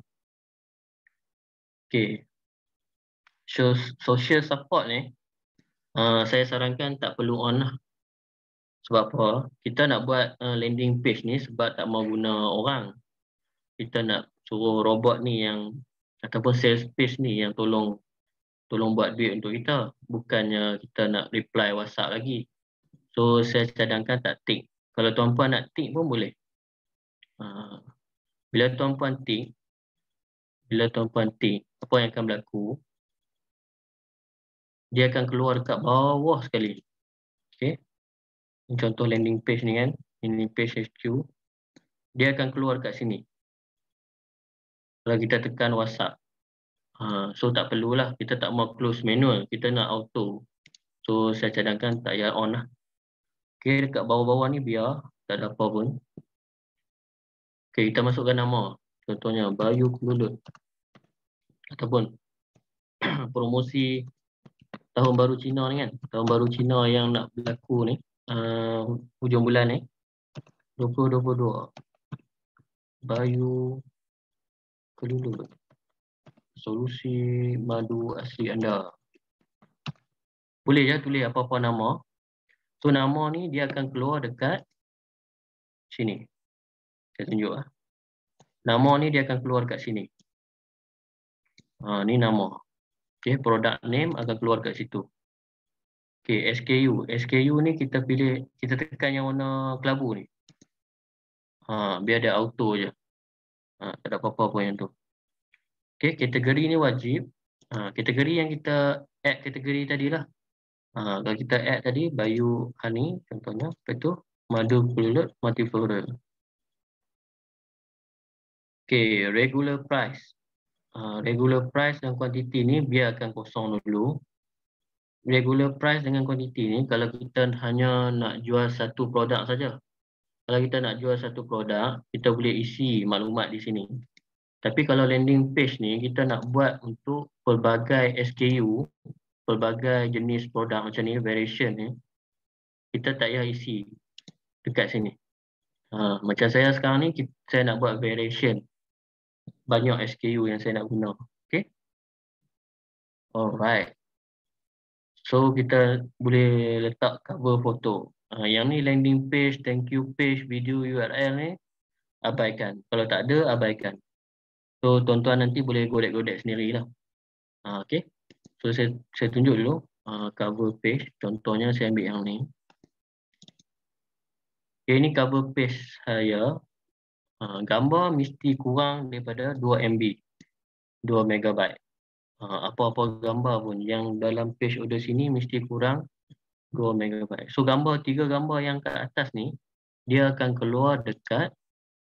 Okay. So social support ni, saya sarankan tak perlu on lah. Sebab apa? Kita nak buat landing page ni sebab tak mau guna orang. Kita nak suruh robot ni yang ataupun sales page ni yang tolong buat duit untuk kita. Bukannya kita nak reply WhatsApp lagi. So saya cadangkan tak tick. Kalau tuan-puan nak tick pun boleh. Bila tuan-puan tick, apa yang akan berlaku? Dia akan keluar dekat bawah sekali. Okay. Contoh landing page ni kan. Landing page HQ. Dia akan keluar kat sini. Kalau kita tekan WhatsApp. So tak perlulah. Kita tak mau close manual. Kita nak auto. So saya cadangkan tak payah on lah. Okay, dekat bawah-bawah ni biar. Tak ada apa pun. Okay, kita masukkan nama. Contohnya Bayu Kelulut. Ataupun promosi Tahun Baru Cina ni kan. Tahun Baru Cina yang nak berlaku ni. Hujung bulan ni 2022. Bayu Kelulut, solusi madu asli anda. Boleh je tulis apa-apa nama. So nama ni dia akan keluar dekat sini. Saya tunjuk lah. Nama ni dia akan keluar kat sini. Ni nama. Okay, product name akan keluar kat situ. Okay, SKU. SKU ni kita pilih, kita tekan yang warna kelabu ni. Biar dia auto je. Tak ada apa-apa pun yang tu. Okay, kategori ni wajib. Kategori yang kita add kategori tadi lah. Kalau kita add tadi, Bayu Hani contohnya. Lepas tu, Madu Kelulut, Multifloral. Okay, regular price. Regular price dan kuantiti ni biarkan kosong dulu. Regular price dengan kuantiti ni kalau kita hanya nak jual satu produk saja. Kalau kita nak jual satu produk, kita boleh isi maklumat di sini. Tapi kalau landing page ni kita nak buat untuk pelbagai SKU, pelbagai jenis produk macam ni, variation ni, kita tak payah isi dekat sini. Macam saya sekarang ni, saya nak buat variation. Banyak SKU yang saya nak guna. Okay. Alright. So kita boleh letak cover foto. Yang ni landing page, thank you page, video URL ni abaikan. Kalau tak ada, abaikan. So tuan-tuan nanti boleh godek-godek sendirilah. Okay. So saya tunjuk dulu cover page. Contohnya saya ambil yang ni. Okay, ini cover page saya. Gambar mesti kurang daripada 2 MB. 2 MB. Apa-apa gambar pun yang dalam page order sini mesti kurang 2 MB. So gambar, 3 gambar yang kat atas ni dia akan keluar dekat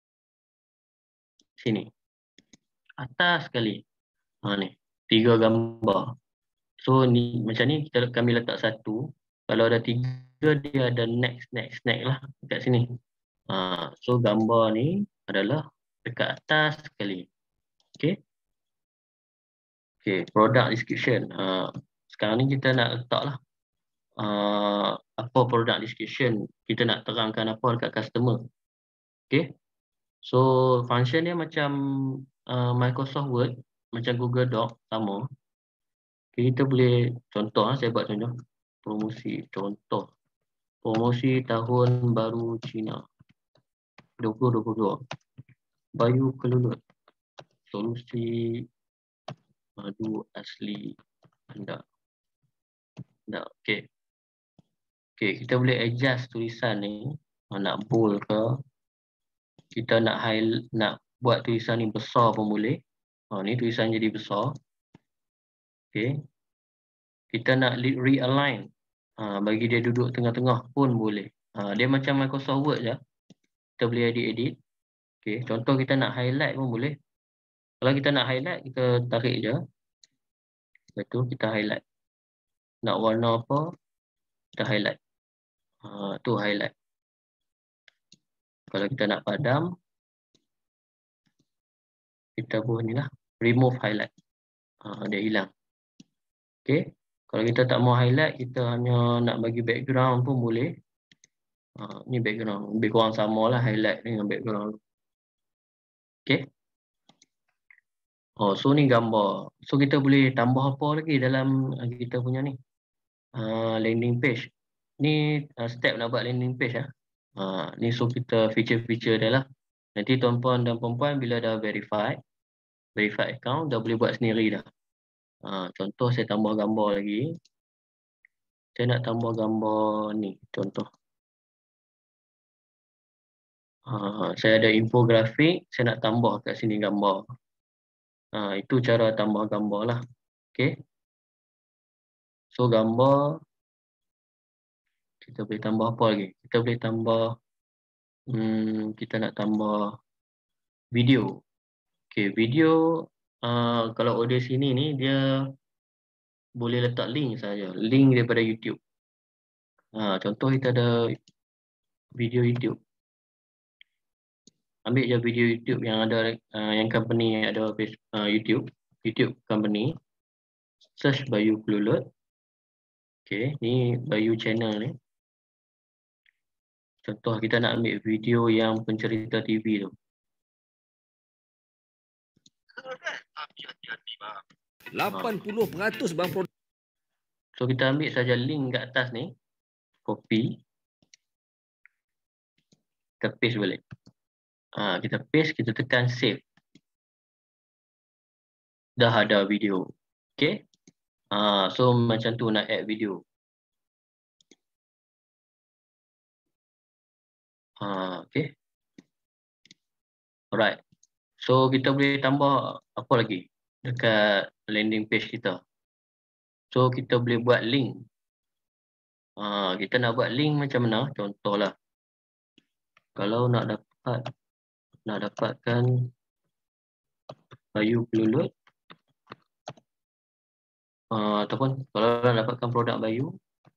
sini. Atas sekali. Ni 3 gambar. So ni macam ni kami letak satu. Kalau ada 3 dia ada next lah dekat sini. So gambar ni adalah dekat atas sekali. Okay. Okay, product description. Sekarang ni kita nak letak lah apa product description. Kita nak terangkan apa dekat customer. Okay. So function dia macam Microsoft Word, macam Google Doc sama. Okay, kita boleh contoh, saya buat contoh. Promosi, contoh. Promosi tahun baru Cina 2022. Bayu Kelulut. Solusi madu asli anda. Okay. Okay, kita boleh adjust tulisan ni. Nak bold ke. Kita nak buat tulisan ni besar pun boleh. Ni tulisan jadi besar. Okay. Kita nak realign. Bagi dia duduk tengah-tengah pun boleh. Dia macam Microsoft Word je. Kita boleh edit. Okay. Contoh kita nak highlight pun boleh. Kalau kita nak highlight, kita tarik je. Lepas tu kita highlight. Nak warna apa, kita highlight. Tu highlight. Kalau kita nak padam, kita buat ni lah. Remove highlight. Dia hilang. Okay. Kalau kita tak mau highlight, kita hanya nak bagi background pun boleh. Ni background. Lebih kurang sama lah highlight dengan background. Okay. So ni gambar. So kita boleh tambah apa lagi dalam kita punya ni. Landing page. Ni step nak buat landing page lah. Ni so kita feature-feature dia lah. Nanti tuan-puan dan perempuan bila dah verified account, dah boleh buat sendiri dah. Contoh saya tambah gambar lagi. Saya nak tambah gambar ni, contoh. Saya ada infografik, saya nak tambah kat sini gambar. Itu cara tambah gambar lah. Okay. So gambar, kita boleh tambah apa lagi? Kita boleh tambah, kita nak tambah video. Okay, video, kalau order sini ni, dia boleh letak link saja. Link daripada YouTube. Contoh kita ada video YouTube. Ambil je video YouTube yang ada, yang company ada YouTube company. Search Bayu Kelulut. Okay, ni Bayu channel ni. Contoh kita nak ambil video yang pencerita TV tu. 80% bang produk. So kita ambil saja link kat atas ni. Copy. Kita paste balik. Kita paste, kita tekan save. Dah ada video. Okay. So macam tu nak add video. Okay. Alright. So kita boleh tambah apa lagi dekat landing page kita. So kita boleh buat link. Kita nak buat link macam mana? Contohlah. Kalau nak dapatkan Bayu Kelulut. Ataupun kalau nak dapatkan produk Bayu,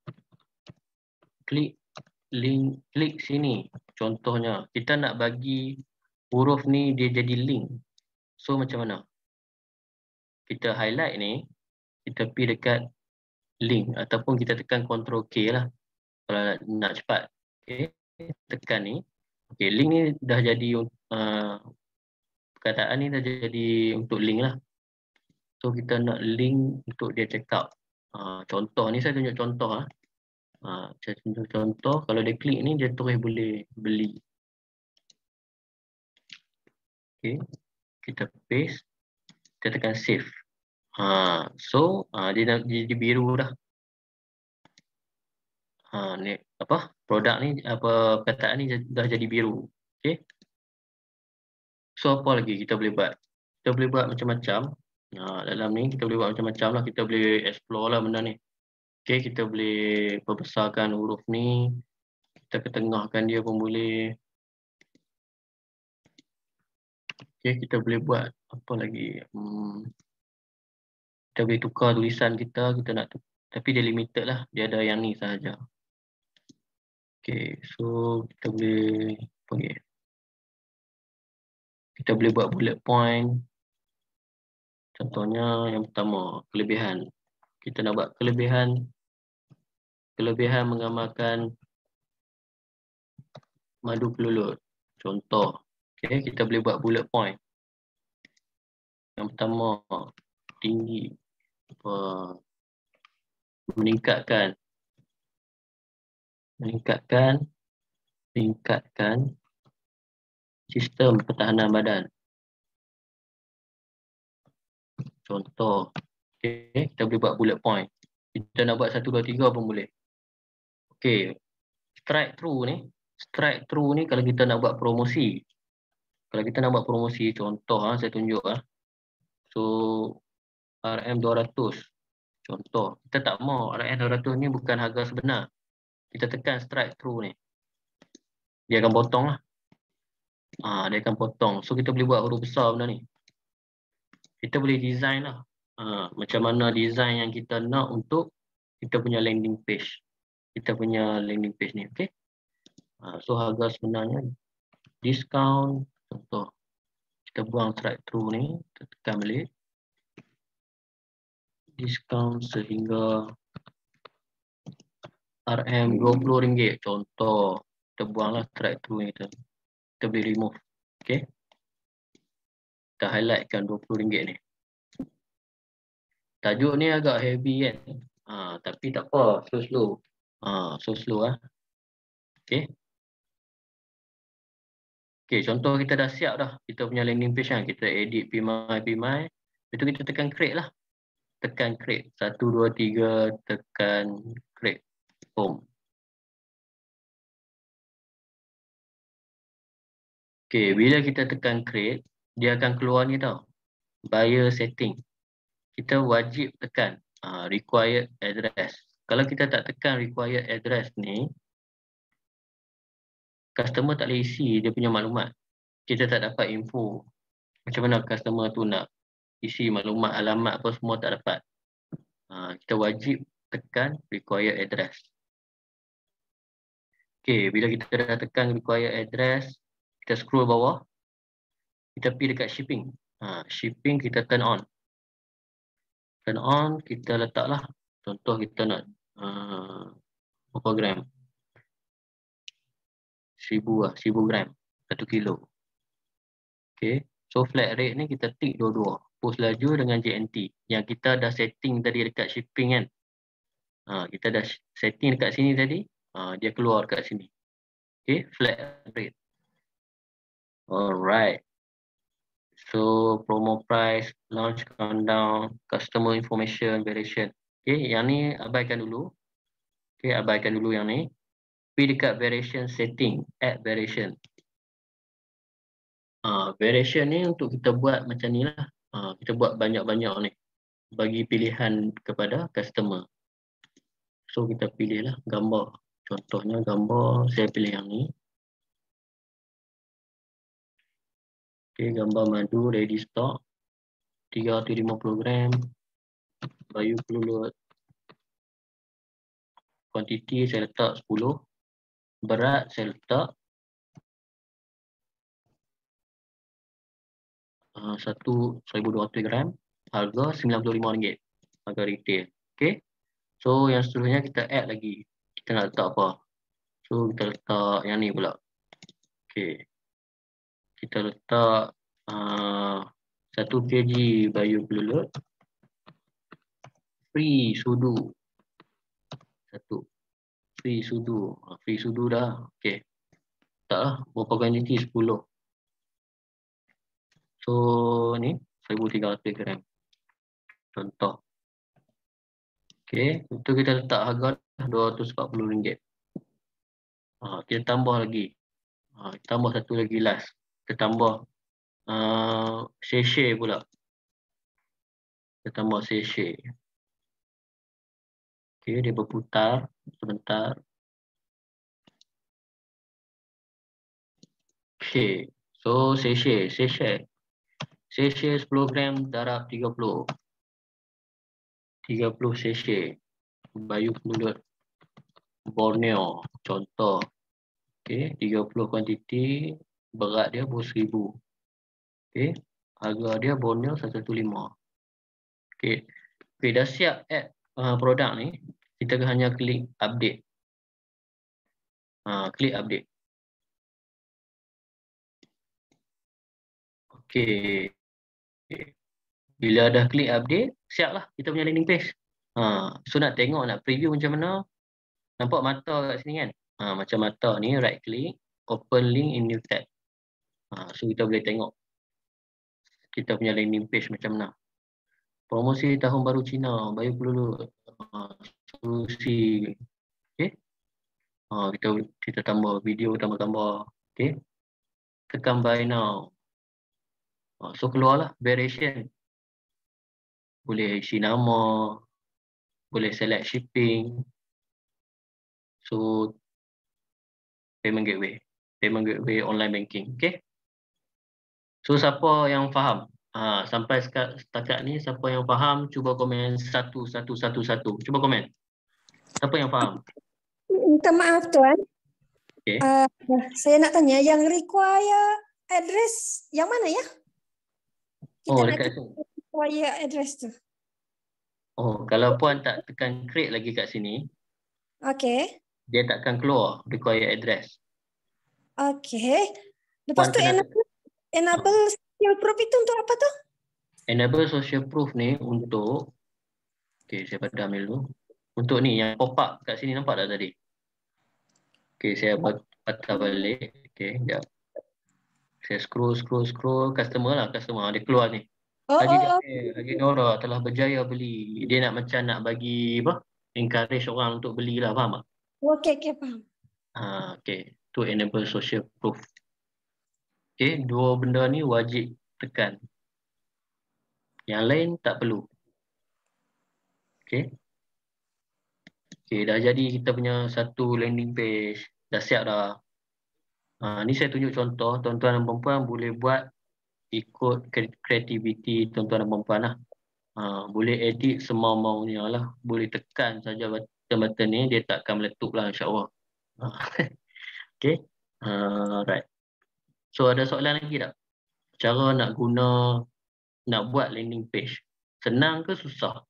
klik link, klik sini. Contohnya, kita nak bagi huruf ni dia jadi link. So macam mana? Kita highlight ni, kita pergi dekat link ataupun kita tekan Ctrl K lah kalau nak cepat. Okay, tekan ni. Okay, link ni dah jadi perkataan ni dah jadi untuk link lah. So kita nak link untuk dia check out. Contoh ni saya tunjuk contoh lah. Saya tunjuk contoh, kalau dia klik ni dia terus boleh beli. Okay, kita paste, kita tekan save. So dia dah jadi biru dah. Ni apa? Produk ni apa perkataan ni dah jadi biru. Okay. So apa lagi kita boleh buat? Kita boleh buat macam-macam. Dalam ni kita boleh buat macam-macam lah. Kita boleh explore lah benda ni. Okay, kita boleh perbesarkan huruf ni. Kita ketengahkan dia pun boleh. Okay, kita boleh buat apa lagi? Kita boleh tukar tulisan kita nak tapi dia limited lah. Dia ada yang ni sahaja. Okay, so kita boleh apa lagi? Kita boleh buat bullet point. Contohnya yang pertama, kelebihan. Kita nak buat kelebihan menggambarkan madu kelulut. Contoh. Okay, kita boleh buat bullet point. Yang pertama, tinggi. Meningkatkan sistem pertahanan badan. Contoh. Okay, kita boleh buat bullet point. Kita nak buat 1, 2, 3 pun boleh. Okay, strike through ni kalau kita nak buat promosi. Kalau kita nak buat promosi, contoh saya tunjuk So RM200. Contoh, kita tak mau RM200 ni bukan harga sebenar. Kita tekan strike through ni. Dia akan potong lah. Dia akan potong. So kita boleh buat huruf besar benda ni. Kita boleh design lah. Macam mana design yang kita nak untuk kita punya landing page. Kita punya landing page ni. Okay. So harga sebenarnya discount. Contoh. Kita buang strike through ni. Kita tekan balik. Discount sehingga RM20. Contoh. Kita buanglah strike through ni. Kita boleh remove. Okay. Kita highlightkan RM20 ni. Tajuk ni agak heavy kan. Tapi tak apa. So slow. So slow lah. Okay. Okay, contoh kita dah siap dah. Kita punya landing page kan. Kita edit PMI. Itu kita tekan create lah. Tekan create. 1, 2, 3. Tekan create. Home. Okay, bila kita tekan create, dia akan keluar ni tau. Buyer setting. Kita wajib tekan required address. Kalau kita tak tekan required address ni, customer tak boleh isi dia punya maklumat. Kita tak dapat info. Macam mana customer tu nak isi maklumat, alamat apa semua tak dapat. Kita wajib tekan required address. Okay, bila kita dah tekan required address, kita scroll bawah. Kita pergi dekat shipping. Shipping kita turn on. Turn on, kita letaklah. Contoh kita nak berapa gram? 1000 gram. 1 kilo. Okay. So flat rate ni kita tick dua-dua. Post laju dengan JNT. Yang kita dah setting tadi dekat shipping kan. Kita dah setting dekat sini tadi. Dia keluar dekat sini. Okay. Flat rate. Alright. So promo price, launch countdown, customer information, variation. Okay. Yang ni abaikan dulu. Okay. Abaikan dulu yang ni. Pergi dekat variation setting. Add variation. Variation ni untuk kita buat macam ni lah. Kita buat banyak-banyak ni. Bagi pilihan kepada customer. So kita pilih lah gambar. Contohnya gambar, saya pilih yang ni. Okay, gambar madu ready stock. 350 gram. Bayu peluluh. Kuantiti saya letak 10. Berat saya letak 1,200 gram. Harga RM95. Harga retail. Okay. So yang seterusnya kita add lagi. Kita nak letak apa? So kita letak yang ni pula. Okay. Kita letak 1 kg bayu peluluh. Free sudu. 1. Free sudu. Free sudu dah. Okay. Letaklah berapa kuantiti? 10. So ni 1,300 gram. Contoh. Okay. Untuk kita letak harga RM240. Kita tambah lagi. Kita tambah satu lagi last. Kita tambah sachet pula. Kita tambah sachet. Okay, dia berputar sebentar. Okay, so sachet 10 gram darab 30. 30 sachet. Bayu peluluh Borneo, contoh. Okay, 30 kuantiti, berat dia 10,000. Okay, harga dia Borneo 115. Okay, dah siap add produk ni. Kita hanya klik update. Klik update. Okay. Bila dah klik update, siaplah kita punya landing page. So nak tengok, nak preview macam mana. Nampak mata kat sini kan? Macam mata ni, right click, open link in new tab. So kita boleh tengok kita punya landing page macam mana. Promosi tahun baru Cina, bayu peluluh, solusi. Okay. Kita tambah video, tambah. Okay. Tekan buy now. So keluarlah variation. Boleh isi nama, boleh select shipping. So payment gateway online banking. Okay. So siapa yang faham? Sampai setakat ni siapa yang faham cuba komen 1. Cuba komen. Siapa yang faham? Minta maaf Tuan. Okay. Saya nak tanya yang require address yang mana ya? Kita nak dekat sini. Require address tu. Kalau puan tak tekan create lagi kat sini, Okay. dia takkan keluar require address. Okay. Lepas Puan tu kena enable social proof itu untuk apa tu? enable social proof ni untuk, okay, saya padam dulu. Untuk ni yang pop up kat sini, nampak tak tadi? Okay, saya patah balik. Okay, sekejap. Saya scroll customer dia keluar ni. Haji Nora telah berjaya beli. Dia nak macam nak bagi apa? Encourage orang untuk belilah, faham tak? Okay, faham. Okay, to enable social proof. Okay, dua benda ni wajib tekan. Yang lain tak perlu. Okay. Okay, dah jadi kita punya satu landing page. Dah siap dah. Ni saya tunjuk contoh. Tuan-tuan dan perempuan boleh buat ikut kreativiti tuan-tuan dan perempuan lah. Boleh edit semau-maunya lah. Boleh tekan saja button-button ni. Dia takkan meletup lah, insyaAllah. Okay. Right. So ada soalan lagi tak? Cara nak buat landing page. Senang ke susah?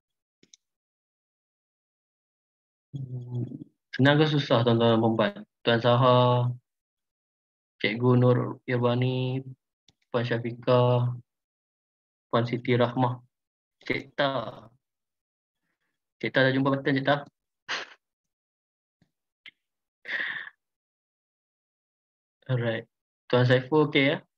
Senang ke susah tuan-tuan dan perempuan? Tuan Saha, Cikgu Nur Irwani, Puan Syafiqah, Puan Siti Rahmah, Cik Ta. Cik Ta dah jumpa button, Cik Ta? Alright. Tuan Saiful okey ya?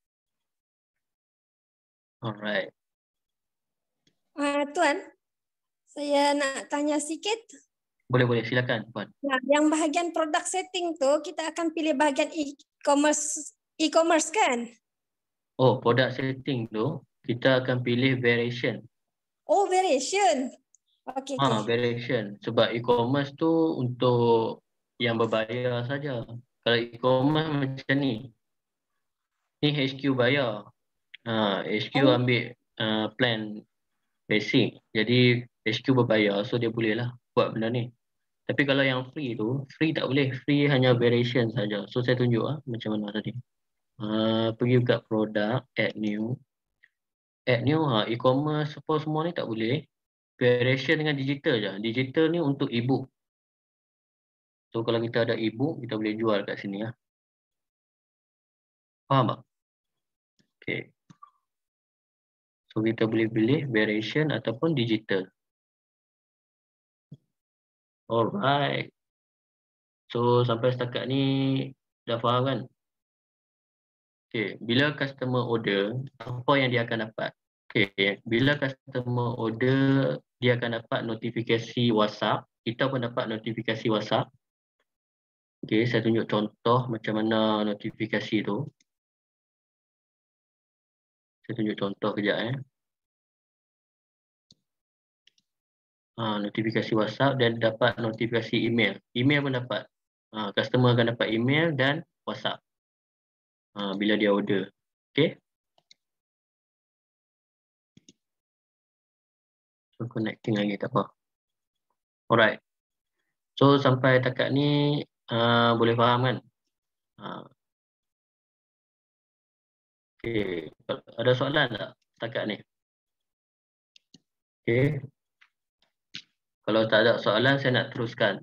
Alright. Tuan, saya nak tanya sikit. Boleh, silakan Puan. Nah, yang bahagian product setting tu kita akan pilih bahagian e-commerce kan? Product setting tu kita akan pilih variation. Variation. Okay. Variation. Sebab e-commerce tu untuk yang berbayar saja. Kalau e-commerce macam ni. Ni HQ bayar. HQ ambil plan basic. Jadi HQ berbayar, so dia boleh lah buat benda ni. Tapi kalau yang free tu, free tak boleh. Free hanya variation saja. So saya tunjuk macam mana tadi. Pergi buka produk, add new. Add new, e-commerce apa semua ni tak boleh. Variation dengan digital je. Digital ni untuk e-book. So kalau kita ada e-book, kita boleh jual kat sini lah. Faham tak? Okay. So kita boleh pilih variation ataupun digital. Alright. So sampai setakat ni dah faham kan? Okay, bila customer order, apa yang dia akan dapat? Okay, bila customer order, dia akan dapat notifikasi WhatsApp. Kita pun dapat notifikasi WhatsApp. Okay, saya tunjuk contoh macam mana notifikasi tu. Saya tunjuk contoh kejap notifikasi WhatsApp dan dapat notifikasi email. Email pun dapat. Customer akan dapat email dan WhatsApp bila dia order. Okay. So connecting lagi tak apa. Alright. So sampai takat ni boleh faham kan? Okay. Ada soalan tak takat ni? Okay. Kalau tak ada soalan, saya nak teruskan.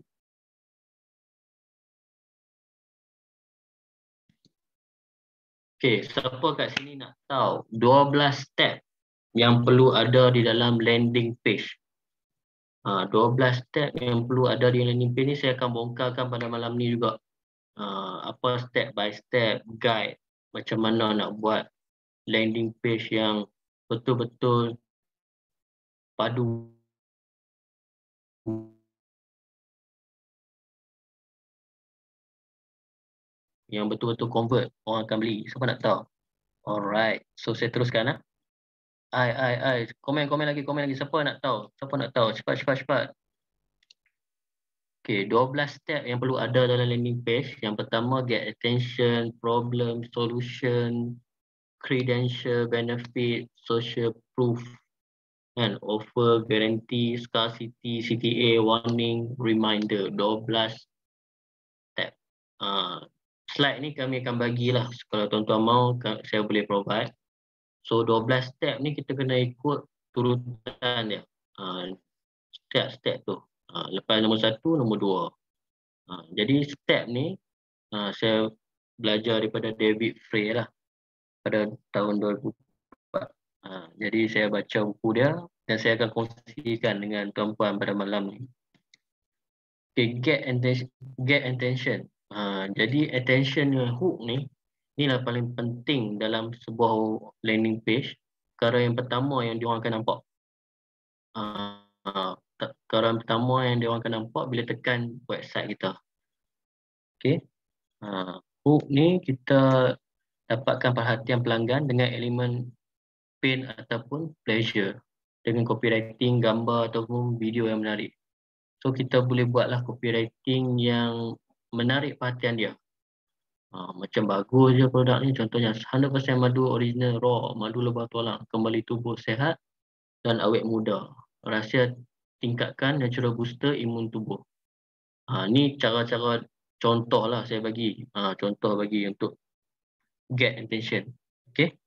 Okay, siapa kat sini nak tahu 12 step yang perlu ada di dalam landing page? 12 step yang perlu ada di landing page ni saya akan bongkarkan pada malam ni juga. Apa step by step guide macam mana nak buat landing page yang betul-betul padu. Yang betul-betul convert, orang akan beli. Siapa nak tahu? Alright, so saya teruskan komen lagi. Siapa nak tahu? Cepat. Okay, 12 step yang perlu ada dalam landing page. Yang pertama, get attention, problem, solution, credential, benefit, social proof, and offer, guarantee, scarcity, CTA, warning, reminder. 12 step. Slide ni kami akan bagilah. Kalau tuan-tuan mau, saya boleh provide. So 12 step ni kita kena ikut turutan dia. Step-step tu. Lepas nombor 1, nombor 2. Jadi step ni saya belajar daripada David Frey lah. Pada tahun 2004. Jadi saya baca buku dia dan saya akan kongsikan dengan tuan-puan pada malam ni. Okay, get attention. Jadi attention hook ni inilah paling penting dalam sebuah landing page. Perkara yang pertama yang diorang akan nampak. Perkara yang pertama yang diorang akan nampak bila tekan website kita. Okay. Hook ni kita dapatkan perhatian pelanggan dengan elemen pain ataupun pleasure. Dengan copywriting, gambar ataupun video yang menarik. So kita boleh buatlah copywriting yang menarik perhatian dia. Macam bagus je produk ni. Contohnya 100% madu original raw, madu lebah tulang, kembali tubuh sehat dan awet muda. Rahsia tingkatkan natural booster imun tubuh. Ni cara-cara contoh lah saya bagi. Contoh bagi untuk get attention. Okay.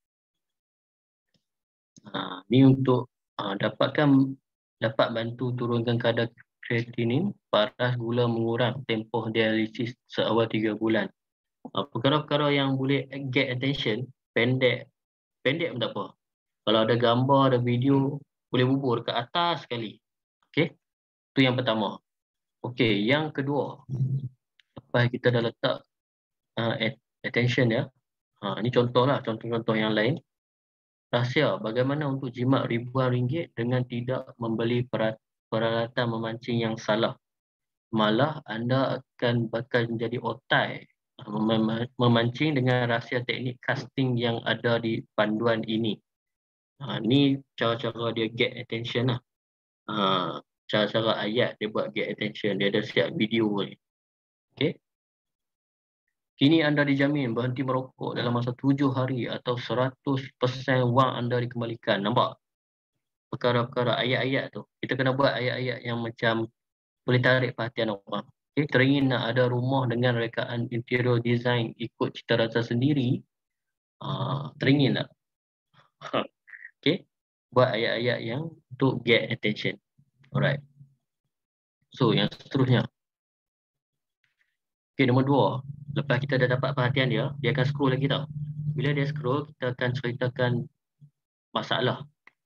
Ni untuk dapat bantu turunkan kadar kreatinin, paras gula mengurang, tempoh dialisis seawal 3 bulan. Perkara-perkara yang boleh get attention, pendek pun tak apa. Kalau ada gambar, ada video, boleh bubur dekat atas sekali. Okay, itu yang pertama. Okay, yang kedua, lepas kita dah letak attention ya. Ini contohlah, contoh-contoh yang lain. Rahsia, bagaimana untuk jimat ribuan ringgit dengan tidak membeli peralatan memancing yang salah. Malah anda akan bakal menjadi otai memancing dengan rahsia teknik casting yang ada di panduan ini. Ni cara-cara dia get attention lah. Cara-cara ayat dia buat get attention. Dia ada siap video ni. Okay. Kini anda dijamin berhenti merokok dalam masa 7 hari atau 100% wang anda dikembalikan. Nampak? Perkara-perkara ayat-ayat tu. Kita kena buat ayat-ayat yang macam boleh tarik perhatian orang. Okay? Teringin nak ada rumah dengan rekaan interior design ikut cita rasa sendiri. Teringin tak? Okay? Buat ayat-ayat yang untuk get attention. Alright. So, yang seterusnya. Okay, nombor 2. Lepas kita dah dapat perhatian dia, dia akan scroll lagi tau. Bila dia scroll, kita akan ceritakan masalah.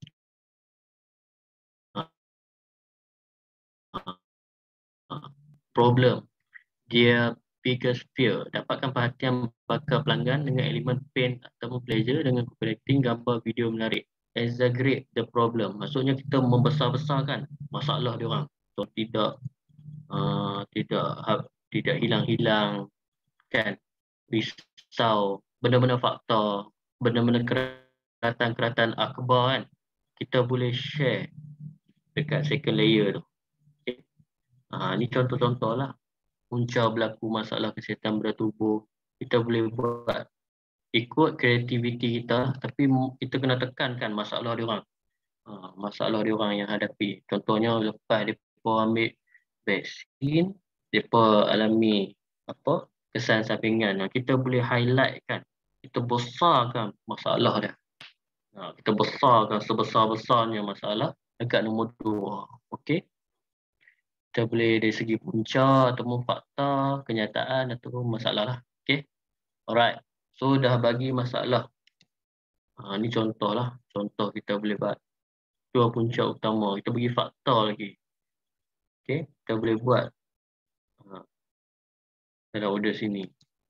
Problem. Dia biggest fear. Dapatkan perhatian bakal pelanggan dengan elemen pain atau pleasure dengan copywriting gambar video menarik. Exaggerate the problem. Maksudnya kita membesar-besarkan masalah dia orang. So tidak hilang-hilang kan, risau, benda-benda fakta, benda-benda keratan-keratan akhbar kan, kita boleh share dekat second layer tu. Okay. Ni contoh-contoh lah. Punca berlaku masalah kesihatan benda tubuh, kita boleh buat ikut kreativiti kita, tapi kita kena tekankan masalah dia orang. Masalah dia orang yang hadapi. Contohnya lepas mereka ambil vaksin, mereka alami kesan sampingan. Kita boleh highlight kan, kita besarkan masalah dia. Kita besarkan sebesar-besarnya masalah dekat nombor 2. Okey. Kita boleh dari segi punca ataupun fakta, kenyataan ataupun masalah lah. Okay. Alright. So dah bagi masalah. Ni contoh lah. Contoh kita boleh buat 2 punca utama. Kita bagi fakta lagi. Okay. Kita boleh buat dalam order sini.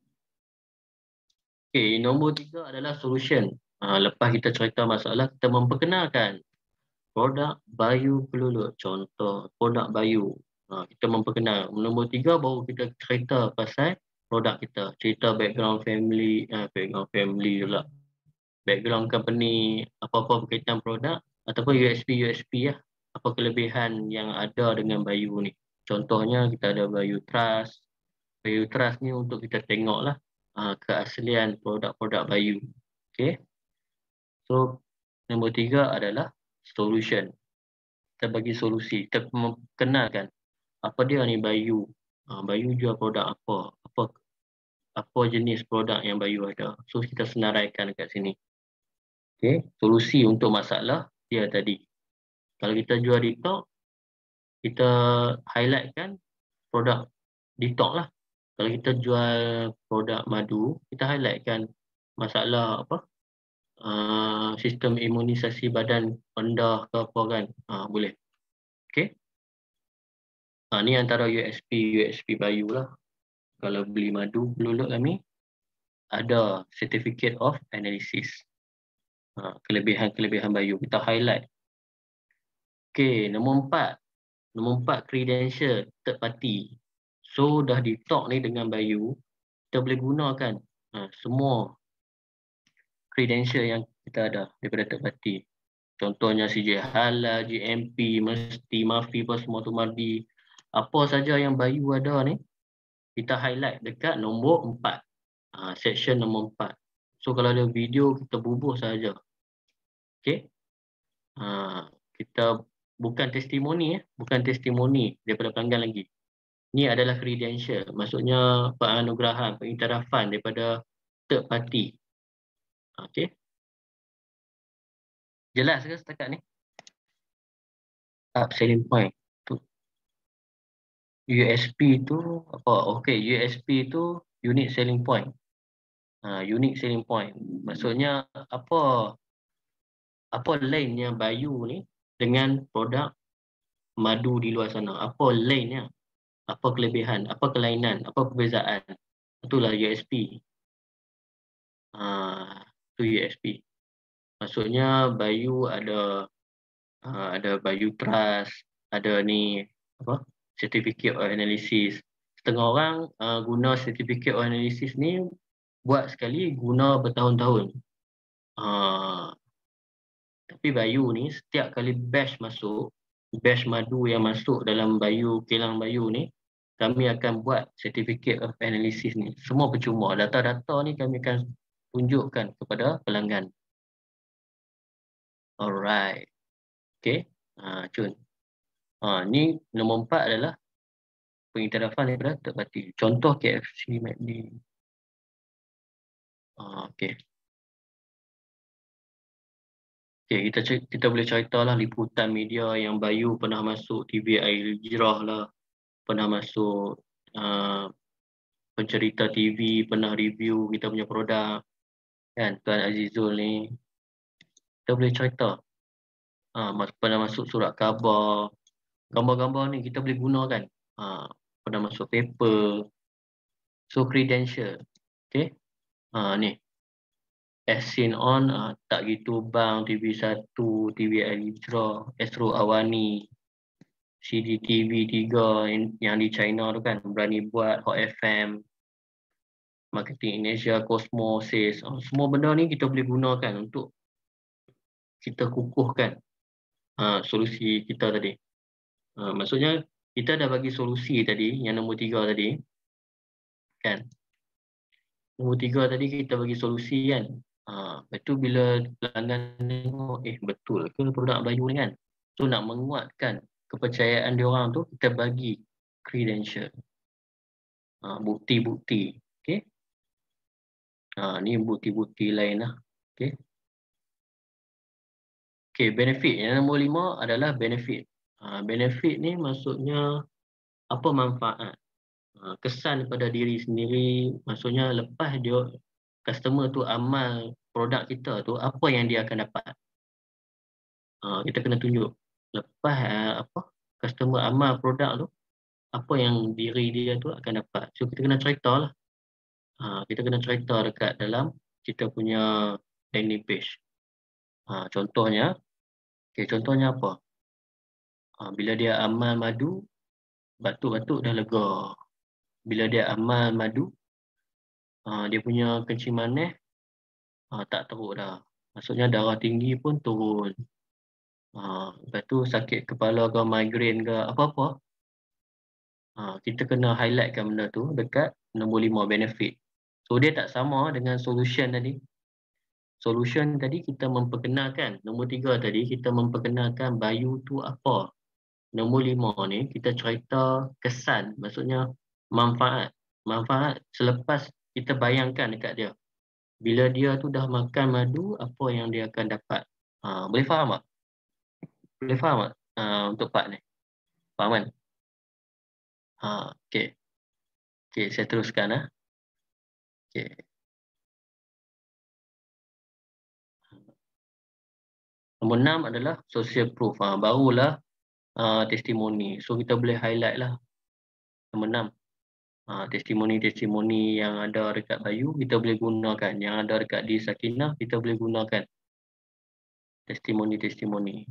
Okay. Nombor 3 adalah solution. Lepas kita cerita masalah, kita memperkenalkan produk Bayu Kelulut. Contoh produk Bayu. Kita memperkenal. Nombor 3 baru kita cerita pasal produk kita. Cerita background family pula. Background company, apa-apa berkaitan produk ataupun USP lah. Apa kelebihan yang ada dengan Bayu ni. Contohnya kita ada Bayu Trust. Bayu Trust ni untuk kita tengok lah keaslian produk-produk Bayu. Okay. So nombor 3 adalah solution. Kita bagi solusi. Kita memperkenalkan apa dia ni Bayu. Bayu jual produk apa. Apa jenis produk yang Bayu ada. So kita senaraikan dekat sini. Okay. Solusi untuk masalah dia tadi. Kalau kita jual detox, kita highlightkan produk detox lah. Kalau kita jual produk madu, kita highlightkan masalah sistem imunisasi badan rendah ke apa kan. Boleh. Okay. Ni antara USP Bayu lah. Kalau beli madu Kelulut kami, ada certificate of analysis. Kelebihan-kelebihan Bayu kita highlight. Okay, nombor 4. Nombor 4 credential third party. So dah di talk ni dengan Bayu, kita boleh gunakan semua credential yang kita ada daripada third party. Contohnya CJ Halal, GMP, Mesti, Mafi, semua tu Mardi. Apa saja yang Bayu ada ni, kita highlight dekat nombor 4. Section nombor 4. So kalau ada video, kita bubuh saja. Okay. Kita bukan testimoni daripada pelanggan lagi. Ni adalah credential. Maksudnya penganugerahan, pengiktirafan daripada third party. Okay. Jelas ke setakat ni? Selling point. USP tu apa? Okay, USP tu unique selling point. Unique selling point. Maksudnya apa lainnya Bayu ni dengan produk madu di luar sana? Apa lainnya? Apa kelebihan? Apa kelainan? Apa perbezaan? Itulah USP. Itu USP. Maksudnya Bayu ada Bayu Trust, ada ni certificate of analysis. Setengah orang guna certificate of analysis ni buat sekali guna bertahun-tahun. Tapi Bayu ni setiap kali batch madu yang masuk dalam Bayu, kilang Bayu ni, kami akan buat certificate of analysis ni. Semua percuma. Data-data ni kami akan tunjukkan kepada pelanggan. Alright. Okay. Cun. Ni nombor 4 adalah pengiktirafan daripada third party. Contoh KFC, McD. Okay. Okay, kita boleh ceritalah liputan media yang Bayu pernah masuk TV Al-Hijrah lah. Pernah masuk pencerita TV, pernah review kita punya produk. Kan, Tuan Azizul ni. Kita boleh cerita. Pernah masuk surat khabar. Gambar-gambar ni kita boleh gunakan. Pernah masuk paper. So, credential. Okay. Ni. As seen on, Tak Gitu Bang, TV1, TV Al-Hijrah, Astro Awani, CDTV 3 yang di China tu kan, Berani Buat, Hot FM, Marketing Indonesia, Cosmosis. Semua benda ni kita boleh gunakan untuk kita kukuhkan solusi kita tadi. Maksudnya kita dah bagi solusi tadi, yang nombor 3 tadi. Kan? Nombor 3 tadi kita bagi solusi kan. Lepas tu bila pelanggan tengok, betul ke produk Bayu ni kan? So nak menguatkan kepercayaan dia orang tu, kita bagi credential. Bukti-bukti. Okay? Ni bukti-bukti lain lah. Okay? Okay, benefit. Yang nombor 5 adalah benefit. Benefit ni maksudnya apa manfaat. Kesan pada diri sendiri, maksudnya lepas dia customer tu amal produk kita tu, apa yang dia akan dapat. Kita kena tunjuk. Lepas customer amal produk tu, apa yang diri dia tu akan dapat. So kita kena cerita lah. Kita kena cerita dekat dalam kita punya landing page. Contohnya apa? Bila dia amal madu, batuk-batuk dah lega. Bila dia amal madu, dia punya kencing manis tak teruk dah. Maksudnya darah tinggi pun turun. Lepas tu sakit kepala ke migraine ke apa-apa. Kita kena highlightkan benda tu dekat nombor 5 benefit. So dia tak sama dengan solution tadi. Solution tadi kita memperkenalkan. Nombor 3 tadi kita memperkenalkan Bayu tu apa. Nombor 5 ni kita cerita kesan. Maksudnya manfaat. Manfaat selepas kita bayangkan dekat dia. Bila dia tu dah makan madu, apa yang dia akan dapat. Boleh faham tak? Boleh faham tak untuk part ni? Faham kan? Okay. Okay, saya teruskan. Okay. Nombor 6 adalah social proof. Barulah testimoni. So kita boleh highlight lah. Nombor 6. Testimoni-testimoni yang ada dekat Bayu, kita boleh gunakan. Yang ada dekat di Sakinah, kita boleh gunakan. Testimoni-testimoni.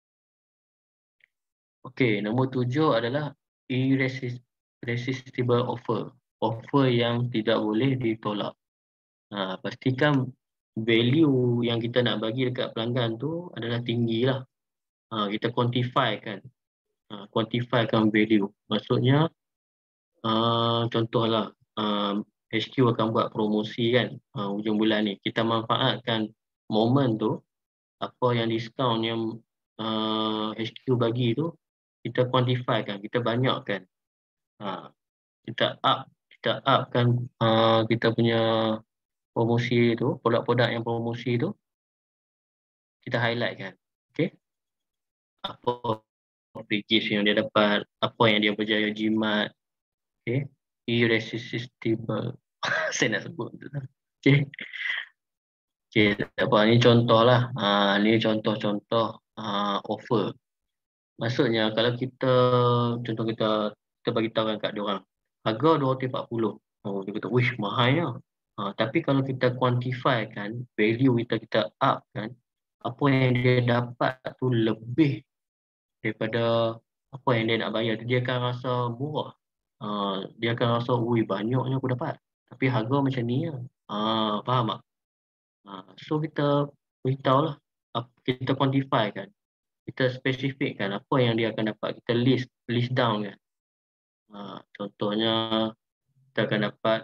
Okey, nombor 7 adalah irresistible offer. Offer yang tidak boleh ditolak. Pastikan value yang kita nak bagi dekat pelanggan tu adalah tinggi lah. Kita quantifykan. Quantifykan value. Maksudnya, contohlah, HQ akan buat promosi kan, hujung bulan ni. Kita manfaatkan momen tu, apa yang diskaun yang HQ bagi tu, kita quantifykan, kita banyakkan. Kita upkan kita punya promosi tu, produk-produk yang promosi tu, kita highlight kan. Okay? Apa free gift yang dia dapat, apa yang dia berjaya jimat. Okay. Irresistible. Saya nak sebut. Okay. Okay, tak apa. Ini contoh lah. Ini contoh-contoh offer. Maksudnya kalau kita, contoh kita bagi tahu kat dia orang, harga 240. Dia kata, wish, mahalnya. Tapi kalau kita quantify kan, value kita up kan, apa yang dia dapat tu lebih daripada apa yang dia nak bayar. Dia akan rasa murah. Dia akan rasa, wih, banyaknya aku dapat. Tapi harga macam ni lah. Faham tak? So kita beritahu lah. Kita quantify kan. Kita spesifikkan apa yang dia akan dapat. Kita list down kan. Contohnya kita akan dapat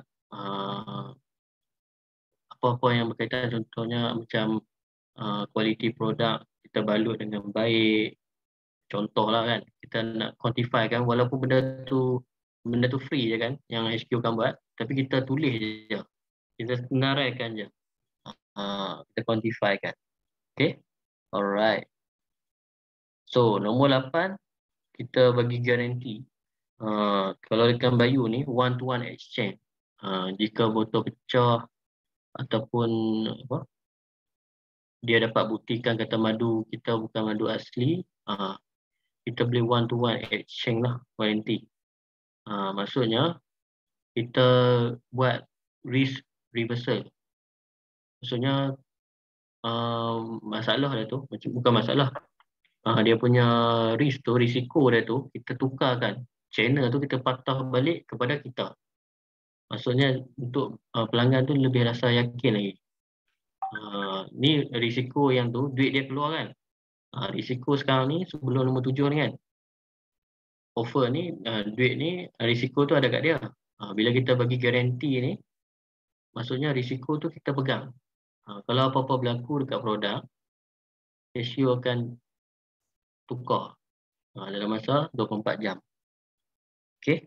apa-apa yang berkaitan, contohnya macam kualiti produk kita balut dengan baik. Contohlah kan, kita nak quantify kan, walaupun benda tu free je kan yang HQ kan buat, tapi kita tulis je, kita senaraikan je, kita quantify kan. Okay, alright. So nombor 8, kita bagi garanti. Kalau ikan bayu ni one to one exchange, jika botol pecah ataupun apa, dia dapat buktikan kata madu kita bukan madu asli, kita boleh one to one exchange lah, warranty. Maksudnya kita buat risk reversal. Maksudnya masalah dia tu, bukan masalah, dia punya risk tu, risiko dia tu kita tukarkan, channel tu kita patah balik kepada kita. Maksudnya untuk pelanggan tu lebih rasa yakin lagi. Ni risiko yang tu duit dia keluar kan. Risiko sekarang ni sebelum nombor 7 ni kan, offer ni, duit ni, risiko tu ada kat dia. Bila kita bagi garanti ni, maksudnya risiko tu kita pegang. Kalau apa-apa berlaku dekat produk, ratio akan tukar dalam masa 24 jam. Okay.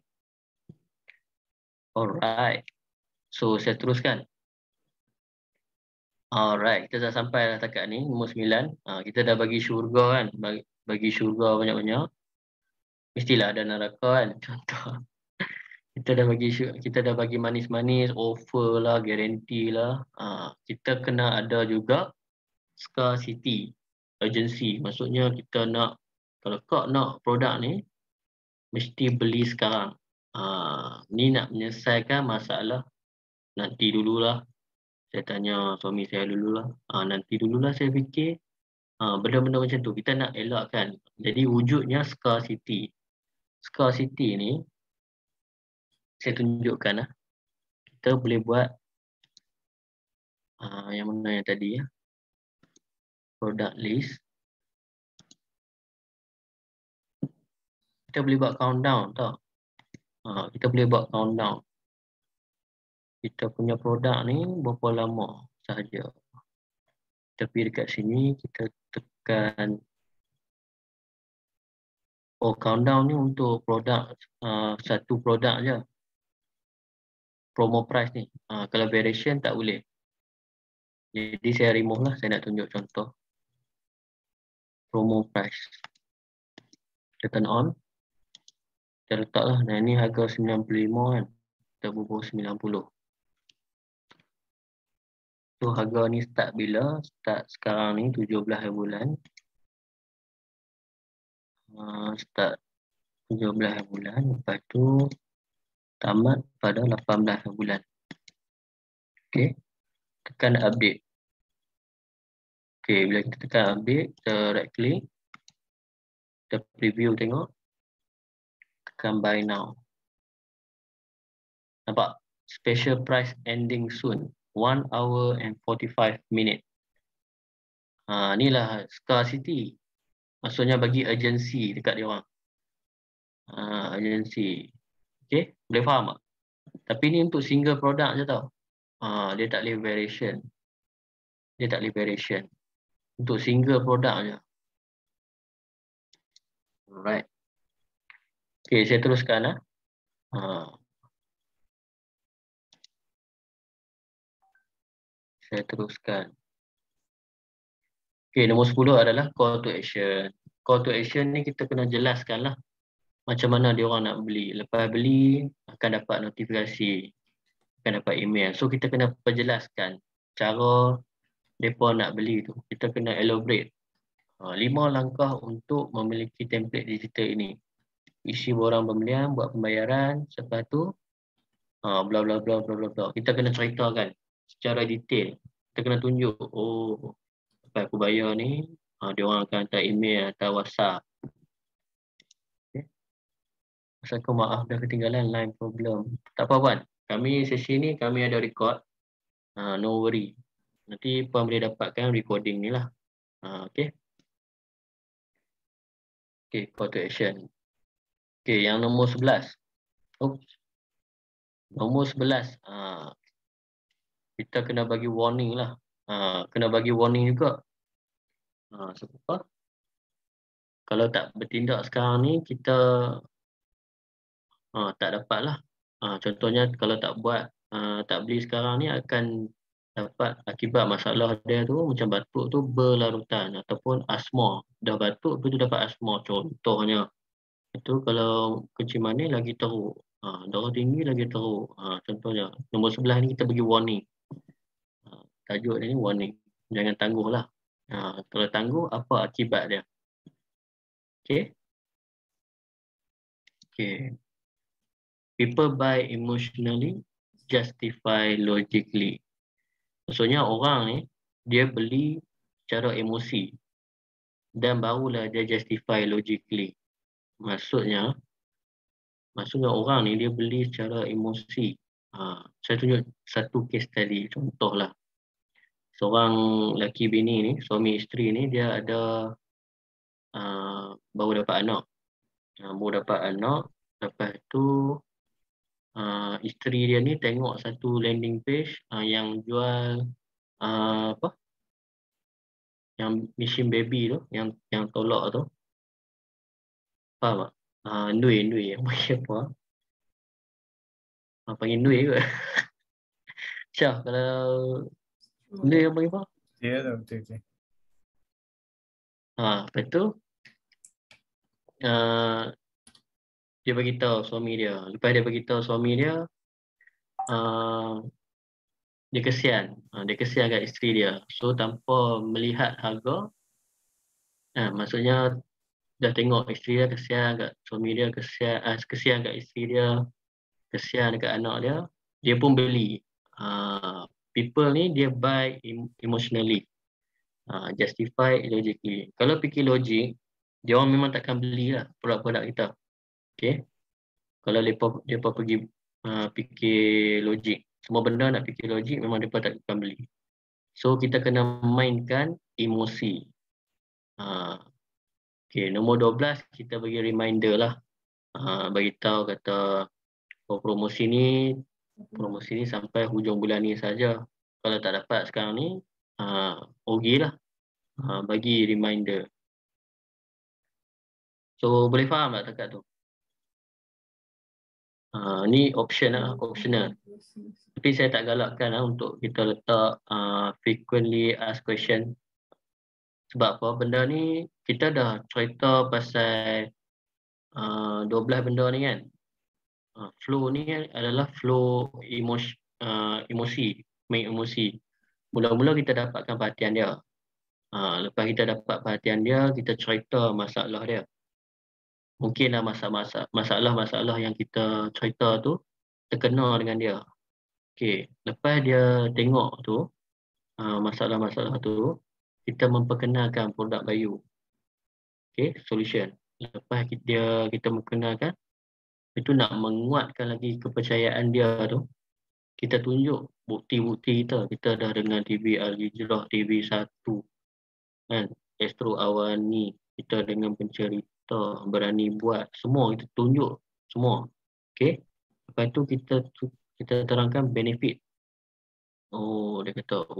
Alright. So saya teruskan. Alright, kita dah sampai dah takat ni, nombor 9. Kita dah bagi syurga kan, bagi syurga banyak-banyak. Mestilah ada neraka kan, contoh. Kita dah bagi manis-manis, offer lah, guarantee lah. Kita kena ada juga scarcity, urgency. Maksudnya kita nak, kalau kau nak produk ni, mesti beli sekarang. Ni nak menyelesaikan masalah nanti dululah. Saya tanya suami saya dululah. Nanti dululah saya fikir. Benda-benda macam tu kita nak elakkan. Jadi wujudnya scarcity. Scarcity ni saya tunjukkan lah. Kita boleh buat yang mana yang tadi ya. Product list. Kita boleh buat countdown tau. Kita boleh buat countdown. Kita punya produk ni berapa lama sahaja. Kita pergi dekat sini, kita tekan. Countdown ni untuk produk, satu produk je. Promo price ni. Kalau variation tak boleh. Jadi saya remove lah, saya nak tunjuk contoh. Promo price. Kita turn on. Kita letak lah, nah ini harga 95 kan. Kita bubuh 90. So harga ni start bila? Start sekarang ni 17 bulan. Start 17 bulan. Lepas tu tamat pada 18 bulan. Okay. Tekan update. Okay, bila kita tekan update, kita right click. Kita preview tengok. Tekan buy now. Nampak? Special price ending soon. 1 hour and 45 minute. Inilah scarcity. Maksudnya bagi urgency dekat dia orang. Urgency. Okay, boleh faham tak? Tapi ni untuk single product je tau. Dia tak boleh variation. Dia tak boleh variation. Untuk single product je. Alright. Okay, saya teruskan lah. Saya teruskan. Okay, nombor 10 adalah call to action. Call to action ni kita kena jelaskan lah macam mana dia orang nak beli. Lepas beli, akan dapat notifikasi, akan dapat email. So kita kena perjelaskan cara mereka nak beli tu. Kita kena elaborate. 5 langkah untuk memiliki template digital ini. Isi borang pembelian, buat pembayaran, lepas tu bla bla bla bla bla. Kita kena ceritakan secara detail. Kita kena tunjuk, oh, lepas aku bayar ni, dia orang akan hantar email atau WhatsApp. Okay. Assalamualaikum, maaf dah ketinggalan line problem. Tak apa Puan, kami sesi ni kami ada record. No worry. Nanti Puan boleh dapatkan recording ni lah. Okay. Okay, call to action. Okay, yang nombor 11. Oops. Nombor 11. Kita kena bagi warning lah. Kena bagi warning juga. Sebab apa? Kalau tak bertindak sekarang ni, kita tak dapat lah. Contohnya kalau tak buat, tak beli sekarang ni akan dapat akibat masalah dia tu macam batuk tu berlarutan ataupun asma. Dah batuk tu dapat asma contohnya. Itu kalau kencing manis lagi teruk. Darah tinggi lagi teruk. Contohnya. Nombor 11 ni kita bagi warning. Tajuk dia ni warning. Jangan tangguh lah. Kalau tangguh, apa akibat dia? Okay. Okay. People buy emotionally, justify logically. Maksudnya orang ni, dia beli secara emosi dan barulah dia justify logically. Maksudnya orang ni dia beli secara emosi. Saya tunjuk satu case tadi, contohlah. Seorang lelaki bini ni, suami isteri ni, dia ada baru dapat anak. Lepas tu isteri dia ni tengok satu landing page yang jual apa? Yang mesin baby tu, yang tolak tu. Faham tak? Ndui yang panggil apa? Panggil ndui ke? Syah, kalau ndui yang panggil apa? Ya, betul. Lepas tu dia bagi tahu suami dia. Lepas dia bagi tahu suami dia, dia kesian. Dia kesian kat isteri dia. So tanpa melihat harga, maksudnya dah tengok isteri dia kesian kat suami dia, kesian kat isteri dia, kesian dekat anak dia, dia pun beli. People ni dia buy emotionally, justify logically. Kalau fikir logik, dia orang memang takkan belilah produk-produk kita. Okay. Kalau mereka pergi fikir logik, semua benda nak fikir logik, memang mereka takkan beli. So kita kena mainkan emosi. Okay, nombor 12 kita bagi reminder lah. Bagi tahu kata promosi ni sampai hujung bulan ni saja. Kalau tak dapat sekarang ni, rugilah. Bagi reminder. So boleh faham tak dekat tu? Ni optional. Tapi saya tak galakkan untuk kita letak frequently asked question. Sebab apa? Benda ni kita dah cerita pasal 12 benda ni kan. Flow ni adalah flow emosi. Mula-mula kita dapatkan perhatian dia. Lepas kita dapat perhatian dia, kita cerita masalah dia. Mungkinlah masalah yang kita cerita tu terkena dengan dia. Okay. Lepas dia tengok tu, masalah-masalah tu, kita memperkenalkan produk bayu. Okay, solution. Lepas kita memperkenalkan, itu nak menguatkan lagi kepercayaan dia tu, kita tunjuk bukti-bukti kita. Kita dah dengar TV Al-Hijrah, TV 1, kan? Astro Awani, kita dengan pencerita, berani buat, semua kita tunjuk semua. Okay. Lepas tu kita terangkan benefit. Dia kata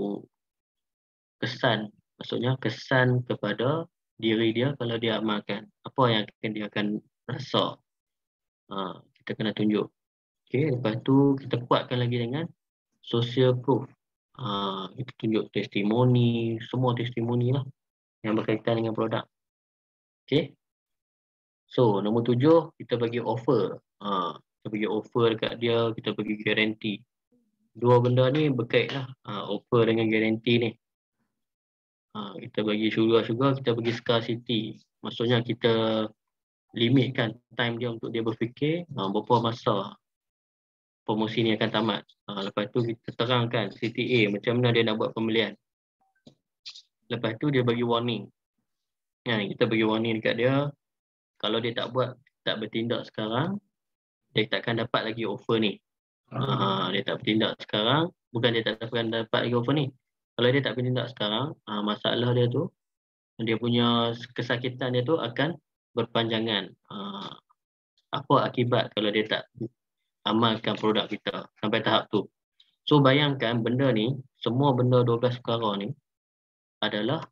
kesan, maksudnya kesan kepada diri dia kalau dia amalkan. Apa yang dia akan rasa. Kita kena tunjuk. Okay. Lepas tu kita kuatkan lagi dengan social proof. Kita tunjuk testimoni, semua testimoni lah yang berkaitan dengan produk. Okay. So, nombor 7, kita bagi offer. Kita bagi offer dekat dia, kita bagi garanti. Dua benda ni berkait lah. Offer dengan garanti ni. Kita bagi syurga, kita bagi scarcity. Maksudnya kita limitkan time dia untuk dia berfikir berapa masa promosi ni akan tamat. Lepas tu kita terangkan CTA, macam mana dia nak buat pembelian. Lepas tu dia bagi warning. Kita bagi warning dekat dia. Kalau dia tak bertindak sekarang, dia takkan dapat lagi offer ni. Dia tak bertindak sekarang, bukan dia tak dapat lagi offer ni. Kalau dia tak bertindak sekarang, masalah dia tu, dia punya kesakitan dia tu akan berpanjangan. Apa akibat kalau dia tak amalkan produk kita sampai tahap tu. So bayangkan benda ni, semua benda 12 perkara ni adalah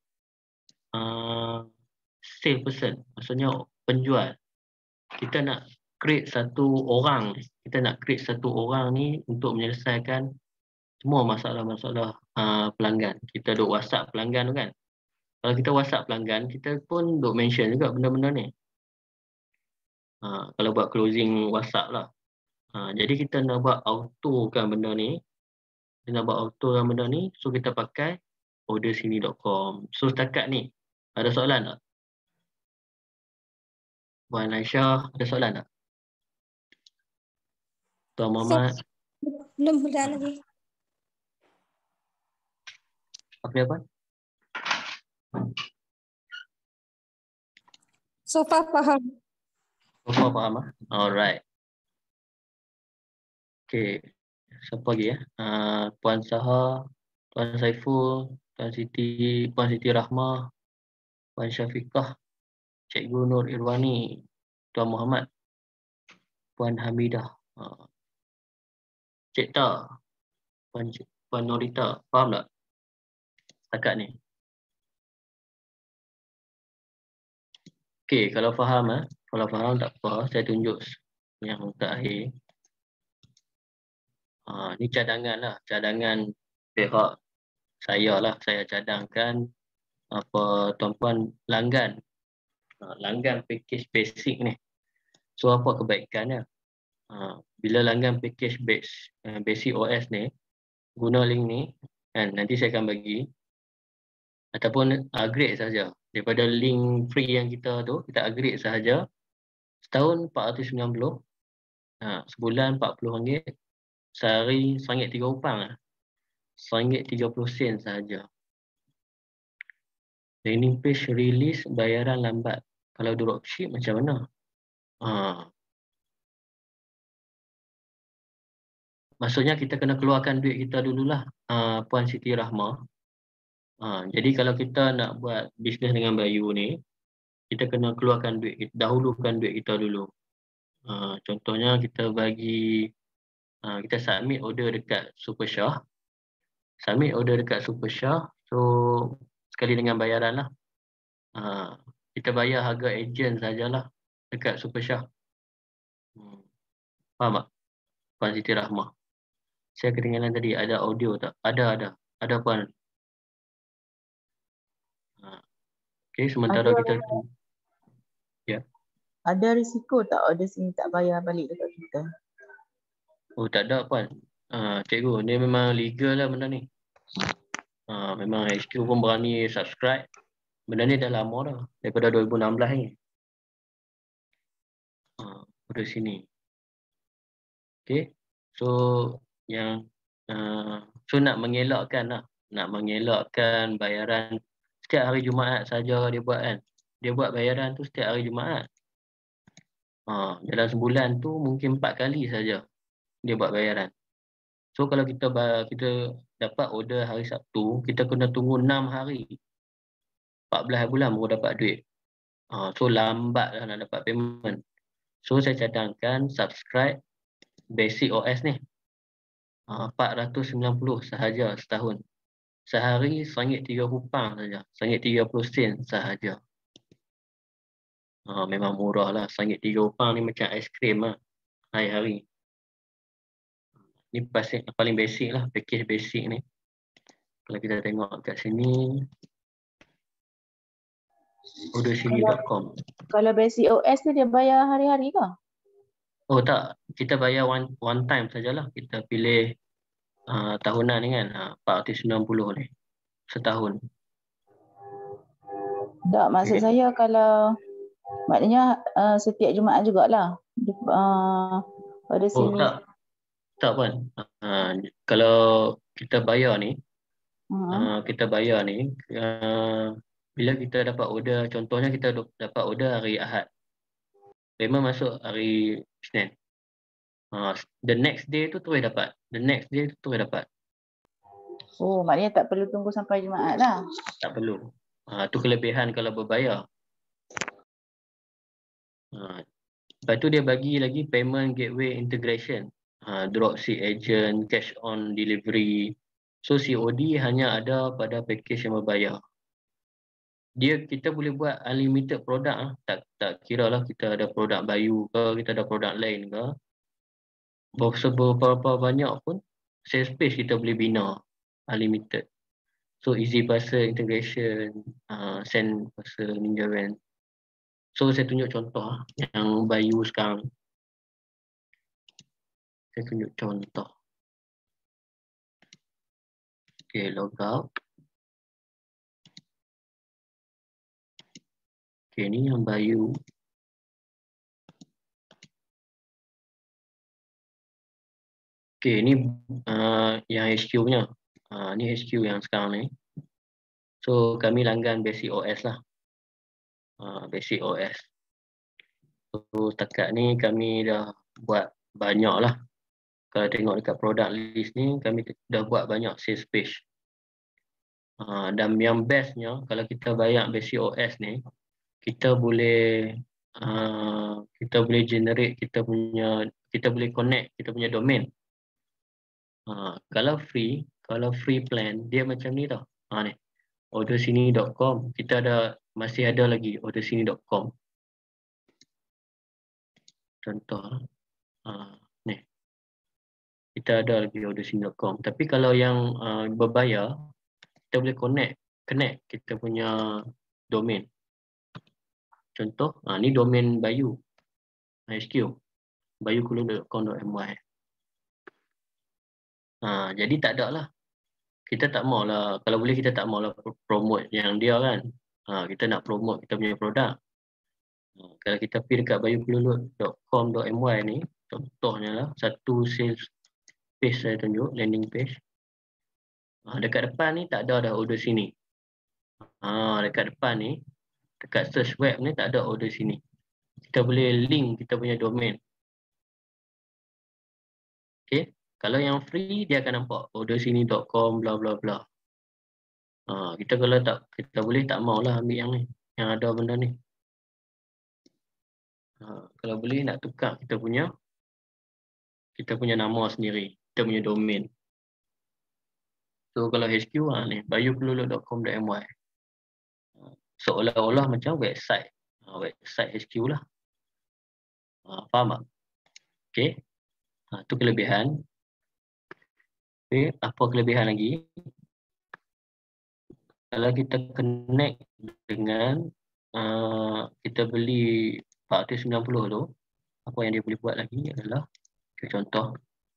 sales person, maksudnya penjual. Kita nak create satu orang ni untuk menyelesaikan semua masalah-masalah pelanggan. Kita duk WhatsApp pelanggan tu kan. Kalau kita WhatsApp pelanggan, kita pun duk mention juga benda-benda ni. Kalau buat closing WhatsApp lah. Jadi kita nak buat auto kan benda ni. So kita pakai ordersini.com. So setakat ni, ada soalan tak? Puan Aisyah, ada soalan tak? Tuan Muhammad? Belum ada lagi. Apa dia, Puan? So far faham. Faham lah? Alright. Okay. Siapa lagi ya? Puan Saha, Puan Saiful, Puan Siti Rahmah, Puan Syafiqah, Cikgu Nur Irwani, Tuan Muhammad, Puan Hamidah, Cik Ta, Puan Norita. Faham tak? Setakat ni. Okay, kalau faham tak apa, saya tunjuk yang terakhir. Ni cadangan lah, cadangan pihak saya lah. Saya cadangkan apa tuan-puan langgan package basic ni. So apa kebaikannya? Bila langgan package basic OS ni, guna link ni kan, nanti saya akan bagi, ataupun upgrade saja daripada link free yang kita tu, kita upgrade sahaja. Setahun 490, sebulan RM40, sehari RM1.03 lah. RM1.30 sahaja. Landing page release bayaran lambat. Kalau dropship macam mana? Maksudnya kita kena keluarkan duit kita dululah, Puan Siti Rahmah. Jadi kalau kita nak buat bisnes dengan Bayu ni, kita kena keluarkan duit, dahulukan duit kita dulu. Contohnya kita bagi, kita submit order dekat Super Shah. So sekali dengan bayaran lah. Kita bayar harga ejen sajalah dekat Super Shah. Faham tak? Puan Siti Rahmah. Saya kedengaran tadi, ada audio tak? Ada Puan. Okay, sementara kita... Ya. Ada risiko tak order sini tak bayar balik dekat kita? Oh, tak ada Puan. Cikgu, ni memang legal lah benda ni. Memang HQ pun berani subscribe. Benda ni dah lama dah. Daripada 2016 ni. Order sini. Okay. So, nak mengelakkan lah. Nak mengelakkan bayaran setiap hari Jumaat saja dia buat kan. Dia buat bayaran tu setiap hari Jumaat. Dalam sebulan tu mungkin 4 kali saja dia buat bayaran. So kalau kita dapat order hari Sabtu, kita kena tunggu 6 hari. 14 bulan baru dapat duit. So lambat lah nak dapat payment. So saya cadangkan subscribe basic OS ni. 490 sahaja setahun. Sehari RM1.30 saja. RM1.30 sahaja. Memang murah lah. RM1.30 ni macam aiskrim lah. Hari-hari. Ni paling basic lah. Package basic ni. Kalau kita tengok kat sini. ordersini.com. Kalau basic OS ni dia bayar hari-hari ke? Oh tak. Kita bayar one time sajalah. Kita pilih tahunan ni kan. 490 ni. Setahun. Tak, maksud saya kalau maknanya setiap Jumaat jugalah. Order sini. Tak Puan. Kalau kita bayar ni, bila kita dapat order, contohnya kita dapat order hari Ahad. Payment masuk hari Isnin. The next day tu terus dapat. Oh, maknanya tak perlu tunggu sampai Jumaat lah. Tak perlu. Tu kelebihan kalau berbayar. Lepas tu dia bagi lagi payment gateway integration. dropship agent, cash on delivery. So COD hanya ada pada package yang berbayar. Kita boleh buat unlimited produk. Tak kira lah kita ada produk Bayu ke, kita ada produk lain ke. Seberapa banyak pun sales page kita boleh bina unlimited. So easy parcel integration, send parcel Ninja Van. So saya tunjuk contoh yang Bayu sekarang. Saya tunjuk contoh. Okay, log out. Okay, ni yang Bayu. Okay, ni yang HQ punya. Ni HQ yang sekarang ni. So kami langgan Basic OS lah. Basic OS. So setakat ni kami dah buat banyak lah. Kalau tengok dekat product list ni, kami dah buat banyak sales page. Dan yang bestnya, kalau kita bayar Basic OS ni, kita boleh generate kita boleh connect kita punya domain. Kalau free plan, dia macam ni tau. Ni, ordersini.com, kita masih ada lagi ordersini.com. Contoh, ni. Kita ada lagi ordersini.com. Tapi kalau yang berbayar, kita boleh connect kita punya domain. Contoh, ni domain Bayu HQ, bayukulur.com.my. Jadi tak ada lah. Kita tak mau lah, kalau boleh kita tak mau lah promote yang dia kan. Kita nak promote kita punya produk. Kalau kita pergi dekat bayukulur.com.my ni, contohnya lah, satu sales page saya tunjuk, landing page. Dekat depan ni tak ada dah order sini. Dekat depan ni, dekat search web ni tak ada order sini. Kita boleh link kita punya domain. Okay. Kalau yang free, dia akan nampak ordersini.com bla bla bla. Kita kalau kita boleh tak maulah ambil yang ni, yang ada benda ni. Kalau boleh nak tukar kita punya nama sendiri, kita punya domain. So kalau HQ ni bayukulur.com.my. Seolah-olah macam website HQ lah. Faham tak? Okay. Itu kelebihan. Okay. Apa kelebihan lagi? Kalau kita connect dengan kita beli 490 tu, apa yang dia boleh buat lagi adalah, contoh,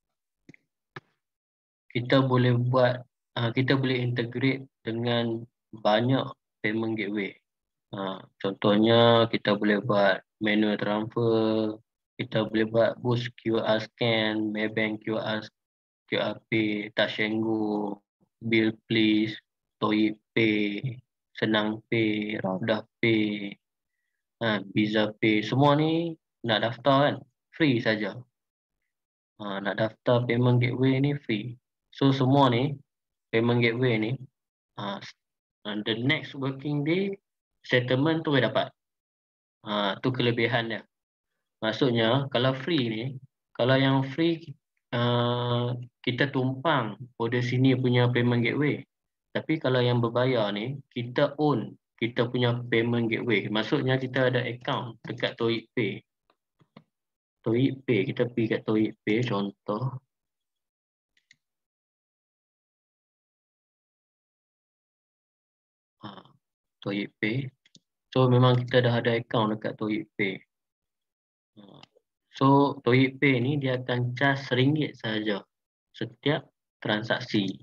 kita boleh integrate dengan banyak payment gateway. Contohnya kita boleh buat manual transfer, kita boleh buat boost QR scan, Maybank QR Pay, Touch and Go, Bill Please, Toyib Pay, Senang Pay, Raudah Pay, Visa Pay. Semua ni nak daftar kan, free saja. Nak daftar payment gateway ni free. So semua ni, payment gateway ni, the next working day, settlement tu boleh dapat. Tu kelebihan dia. Maksudnya kalau free ni, kalau yang free kita tumpang order sini punya payment gateway. Tapi kalau yang berbayar ni, kita own kita punya payment gateway. Maksudnya kita ada account dekat Toyib Pay. Toyib Pay, kita pergi kat Toyib Pay contoh. Toyib Pay. So memang kita dah ada account dekat Toyib Pay. So Toyib Pay ni dia akan charge RM1 saja setiap transaksi.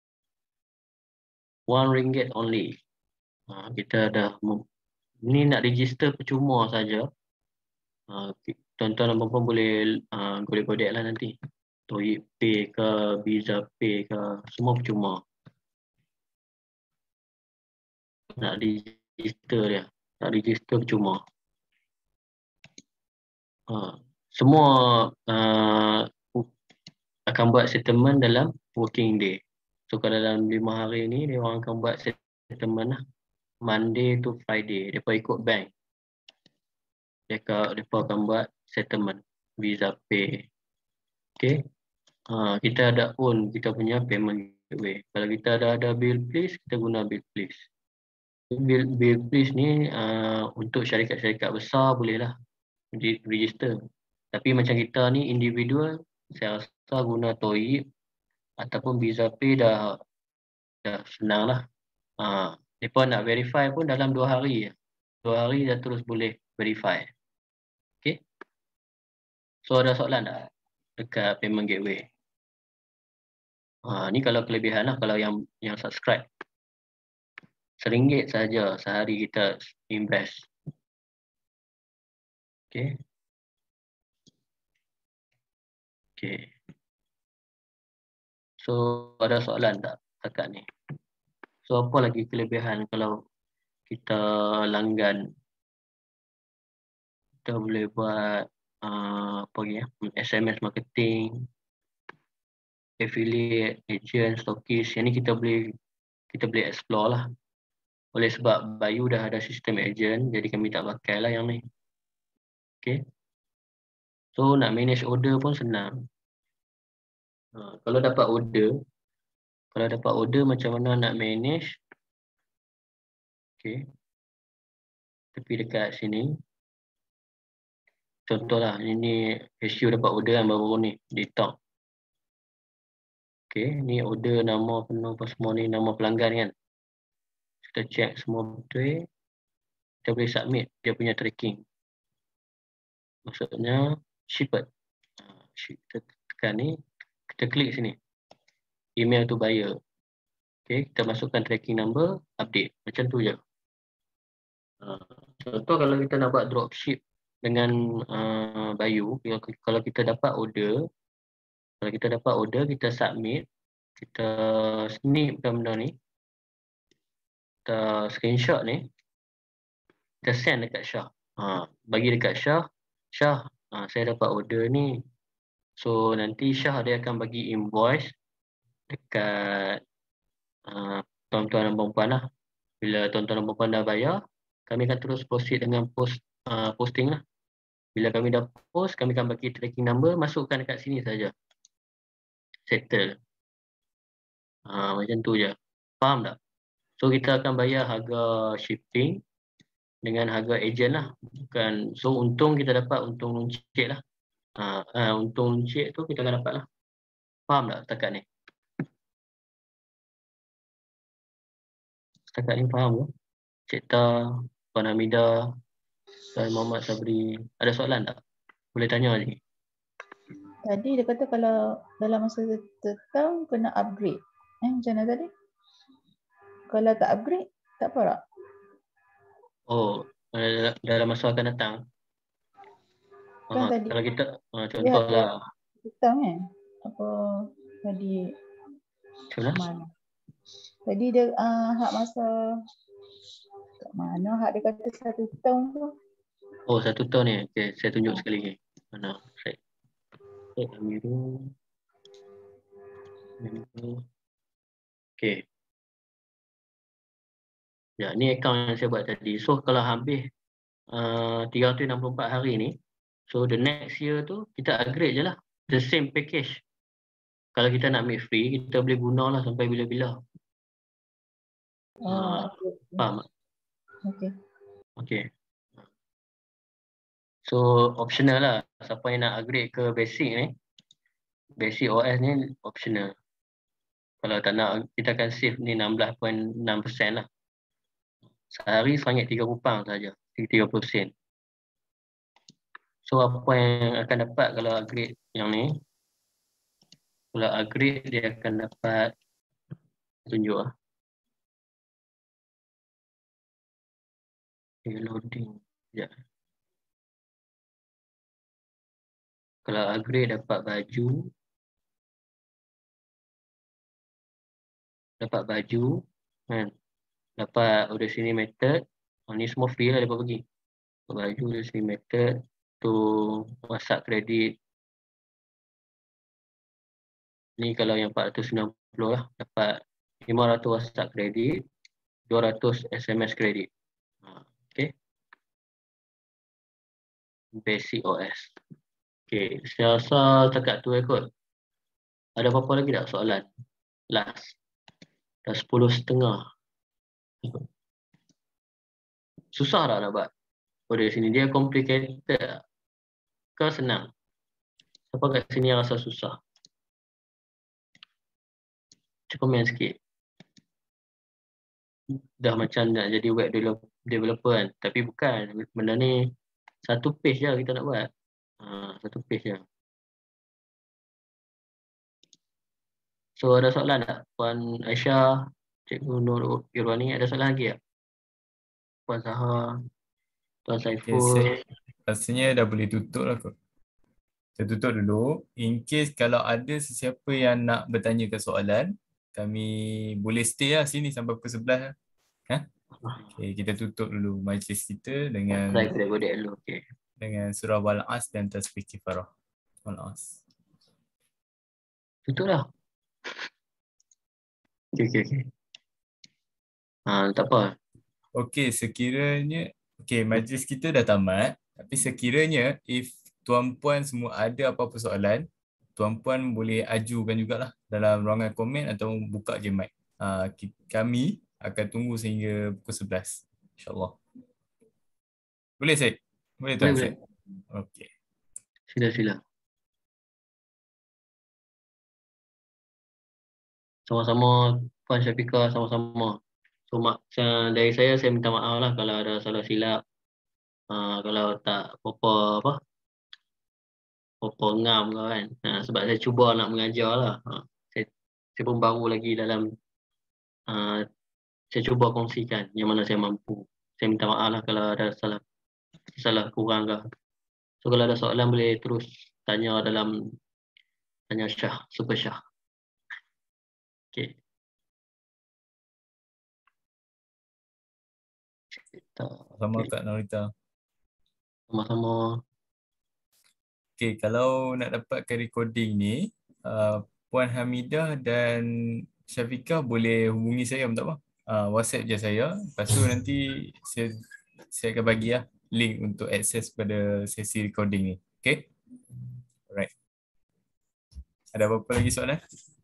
RM1 only. Kita dah ni nak register percuma saja. Tuan-tuan dan puan-puan boleh godek-godek lah nanti. Toyib Pay ke, Visa Pay ke, semua percuma. Nak register dia. Nak register percuma. Semua akan buat settlement dalam working day. So kalau dalam 5 hari ni, dia orang akan buat settlement lah. Monday to Friday. Mereka ikut bank. Mereka akan buat settlement. Visa Pay. Okay. Kita ada own kita punya payment gateway. Kalau kita ada bill please, kita guna bill please. Bill please ni untuk syarikat-syarikat besar bolehlah register. Tapi macam kita ni individual, saya rasa guna Toib ataupun BizaPay dah senang lah. Mereka nak verify pun dalam 2 hari. 2 hari dah terus boleh verify. Okay. So ada soalan tak dekat payment gateway? Ni kalau kelebihan lah, kalau yang subscribe. RM1 saja sehari kita invest. Okay. Okay. So ada soalan tak setakat ni? So apa lagi kelebihan kalau kita langgan? Kita boleh buat apa lagi ya? SMS marketing, affiliate, agent, stockist. Yang ni kita boleh explore lah. Oleh sebab Bayu dah ada sistem agent, jadi kami tak pakai lah yang ni. Okay. So nak manage order pun senang. Kalau dapat order macam mana nak manage? Okay. Tepi dekat sini. Contohlah, ini ratio dapat order kan baru ni di top. Okay, ni order nama penuh apa semua ni, nama pelanggan kan. Kita check semua betul. Kita boleh submit dia punya tracking. Maksudnya shipped. Kita tekan ni, kita klik sini. Email to buyer. Okay, kita masukkan tracking number, update. Macam tu je. Contoh kalau kita nak buat dropship dengan Bayu, kalau kita dapat order, kita submit, kita snip benda ni, kita screenshot ni, kita send dekat Syah. Bagi dekat Syah, saya dapat order ni. So nanti Syah dia akan bagi invoice dekat tuan-tuan dan puan-puan lah. Bila tuan-tuan dan puan-puan dah bayar, kami akan terus proceed dengan posting lah. Bila kami dah post, kami akan bagi tracking number, masukkan dekat sini saja. Settle. Macam tu je. Faham tak? So kita akan bayar harga shipping dengan harga agent lah. Bukan, so untung kita dapat untung luncit lah. Untung luncit tu kita akan dapat lah. Faham tak setakat ni? Setakat ni faham ke? Cik Ta, Puan Hamidah, Tuan Muhammad Sabri. Ada soalan tak? Boleh tanya lagi. Tadi dia kata kalau dalam masa setahun kena upgrade. Macam mana tadi? Kalau tak upgrade, tak apa tak? Oh, dalam masa akan datang. Kan tadi Kalau kita, contohlah. setahun kan? Apa tadi? Macam mana? Tadi dia hak masa kat mana hak dia kata 1 tahun tu? Oh, 1 tahun ni. Okay, saya tunjuk sekali lagi. Mana? Amiru. Okay. Ya, ni akaun yang saya buat tadi. So, kalau habis 364 hari ni, so the next year tu, kita upgrade je lah. The same package. Kalau kita nak make free, kita boleh guna lah sampai bila-bila. Okay. Faham tak? Okay. So, optional lah. Siapa yang nak upgrade ke basic ni, basic OS ni optional. Kalau tak nak, kita akan save ni 16.6% lah. Sehari RM1.03 saja, 30 sen. So, apa yang akan dapat kalau upgrade yang ni? Kalau upgrade, dia akan dapat, tunjuk lah. Loading. Sekejap. Kalau upgrade dapat baju. Kan? Dapat order sini method. Ni semua free lah dapat bagi. Baju order sini method. Tu WhatsApp kredit. Ni kalau yang 490 lah. Dapat 500 WhatsApp kredit. 200 SMS kredit. Okay. Basic OS. Okay, saya rasa setakat tu kot. Ada apa-apa lagi tak soalan? Last. Dah 10.30. Susah tak nak buat? Dari sini dia complicated tak? Ke senang? Siapa kat sini yang rasa susah? Cuba komen sikit. Dah macam nak jadi web developer kan. Tapi bukan. Benda ni satu page je kita nak buat. Satu page je. So ada soalan tak? Puan Aisyah, Cikgu Nur Irwani, ada soalan lagi tak? Puan Zahar, Tuan Saiful. Rasanya dah boleh tutup lah kot. Saya tutup dulu. In case kalau ada sesiapa yang nak bertanya ke soalan, kami boleh stay lah sini sampai pukul 11 lah. Okay, kita tutup dulu majlis kita dengan Okay. dengan surah Wal-As dan tasbih kifarah. Wal-As. Tutup lah. Okay. Tak apa. Okey, sekiranya majlis kita dah tamat, tapi sekiranya if tuan-puan semua ada apa-apa soalan, tuan-puan boleh ajukan jugalah dalam ruangan komen atau buka je mic. Kami akan tunggu sehingga pukul 11. InsyaAllah. Boleh, Syed? Boleh, Tuan Syed? Okey. Sila. Sama-sama Puan Syafiqah, sama-sama. So dari saya minta maaf lah kalau ada salah silap. Kalau tak apa-apa ngam ke kan. Sebab saya cuba nak mengajar lah. Saya pun baru lagi dalam saya cuba kongsikan yang mana saya mampu. Saya minta maaf lah kalau ada salah kurang ke. So kalau ada soalan boleh terus tanya dalam tanya Syah, Super Syah. Okay. Sama Kak Norita. Sama-sama. Okay, kalau nak dapatkan recording ni, Puan Hamidah dan Syafiqah boleh hubungi saya, minta apa? WhatsApp je saya. Lepas tu nanti saya akan bagi lah link untuk akses pada sesi recording ni. Okay? Alright. Ada apa-apa lagi soalan?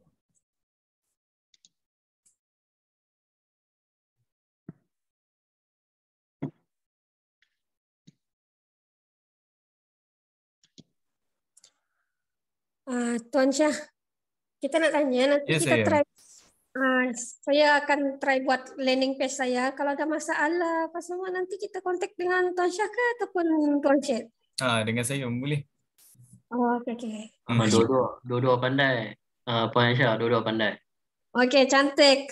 Tuan Syah, kita nak tanya nanti kita try. Saya akan try buat landing page saya. Kalau ada masalah apa semua nanti kita kontak dengan Tuan Syah ke ataupun Tuan Syed? Dengan saya boleh. Okay. Dua-dua pandai. Puan Aisyah, dua-dua pandai. Okay, cantik.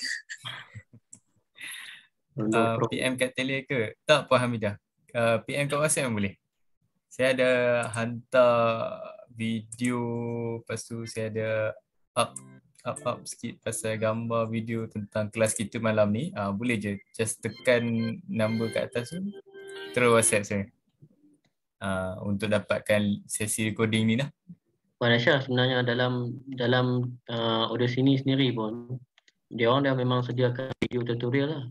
PM kat tele ke? Tak, Puan Hamidah. PM kat WhatsApp boleh. Saya ada hantar video, lepas tu saya ada up sikit pasal gambar video tentang kelas kita malam ni. Boleh je, just tekan number kat atas tu, terus WhatsApp saya untuk dapatkan sesi recording ni lah. Puan Aisyah, sebenarnya dalam audio sini sendiri pun dia orang dah memang sediakan video tutorial lah.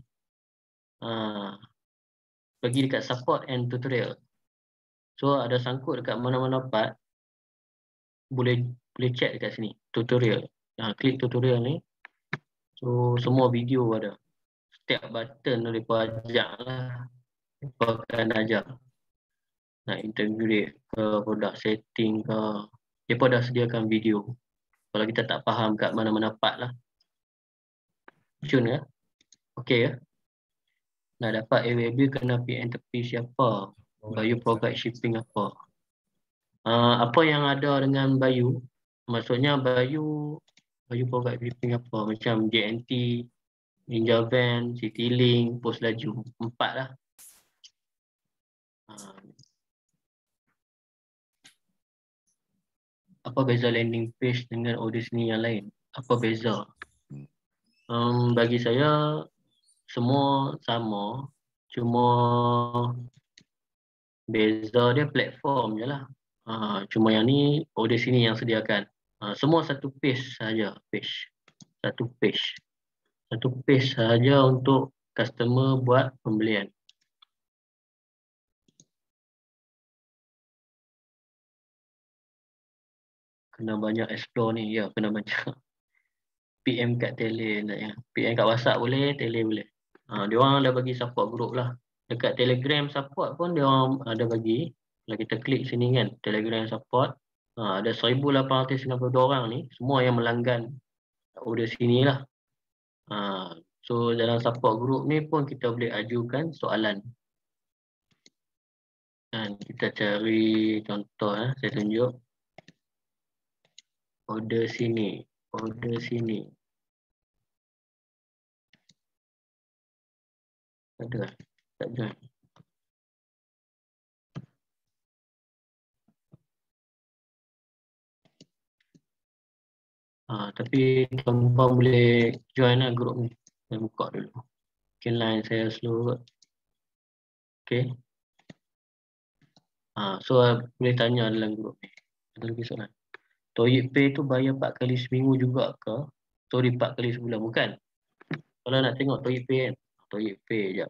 Pergi dekat support and tutorial. So ada sangkut dekat mana-mana part, boleh check dekat sini tutorial. Klik tutorial ni. So semua video ada. Setiap button mereka ajak lah. Mereka akan ajak. Nak integrate ke product setting ke. Mereka dah sediakan video. Kalau kita tak faham kat mana-mana part lah. Cun ya? Okay ya? Nak dapat AWB kena PN tepi siapa? Bayu provide shipping apa? Apa yang ada dengan Bayu? Maksudnya Bayu provide shipping apa? Macam JNT, Ninja Van, Citylink, Post Laju. 4 lah. Apa beza landing page dengan Odyssey yang lain? Apa beza? Bagi saya semua sama, cuma beza dia platform je lah. Cuma yang ni Odyssey ni yang sediakan. Semua satu page saja, satu page saja untuk customer buat pembelian. Kena banyak explore ni. Ya, kena banyak PM kat tele nak ya. PM kat WhatsApp boleh, tele boleh. Dia orang dah bagi support group lah. Dekat Telegram support pun dia orang ada bagi. Kalau kita klik sini kan, Telegram support. Ada 1,892 orang ni, semua yang melanggan order sini lah. So dalam support group ni pun kita boleh ajukan soalan. Dan kita cari contoh, saya tunjuk. Order sini. Order sini. Ada? Tak ada. Tapi tuan-tuan boleh join lah group ni. Saya buka dulu. Mungkin line saya slow. Okay. So boleh tanya dalam group ni. Ada lagi soalan. TOEIC Pay tu bayar 4 kali seminggu juga ke? Sorry, 4 kali sebulan. Bukan. Kalau nak tengok TOEIC Pay kan. TOEIC Pay sekejap.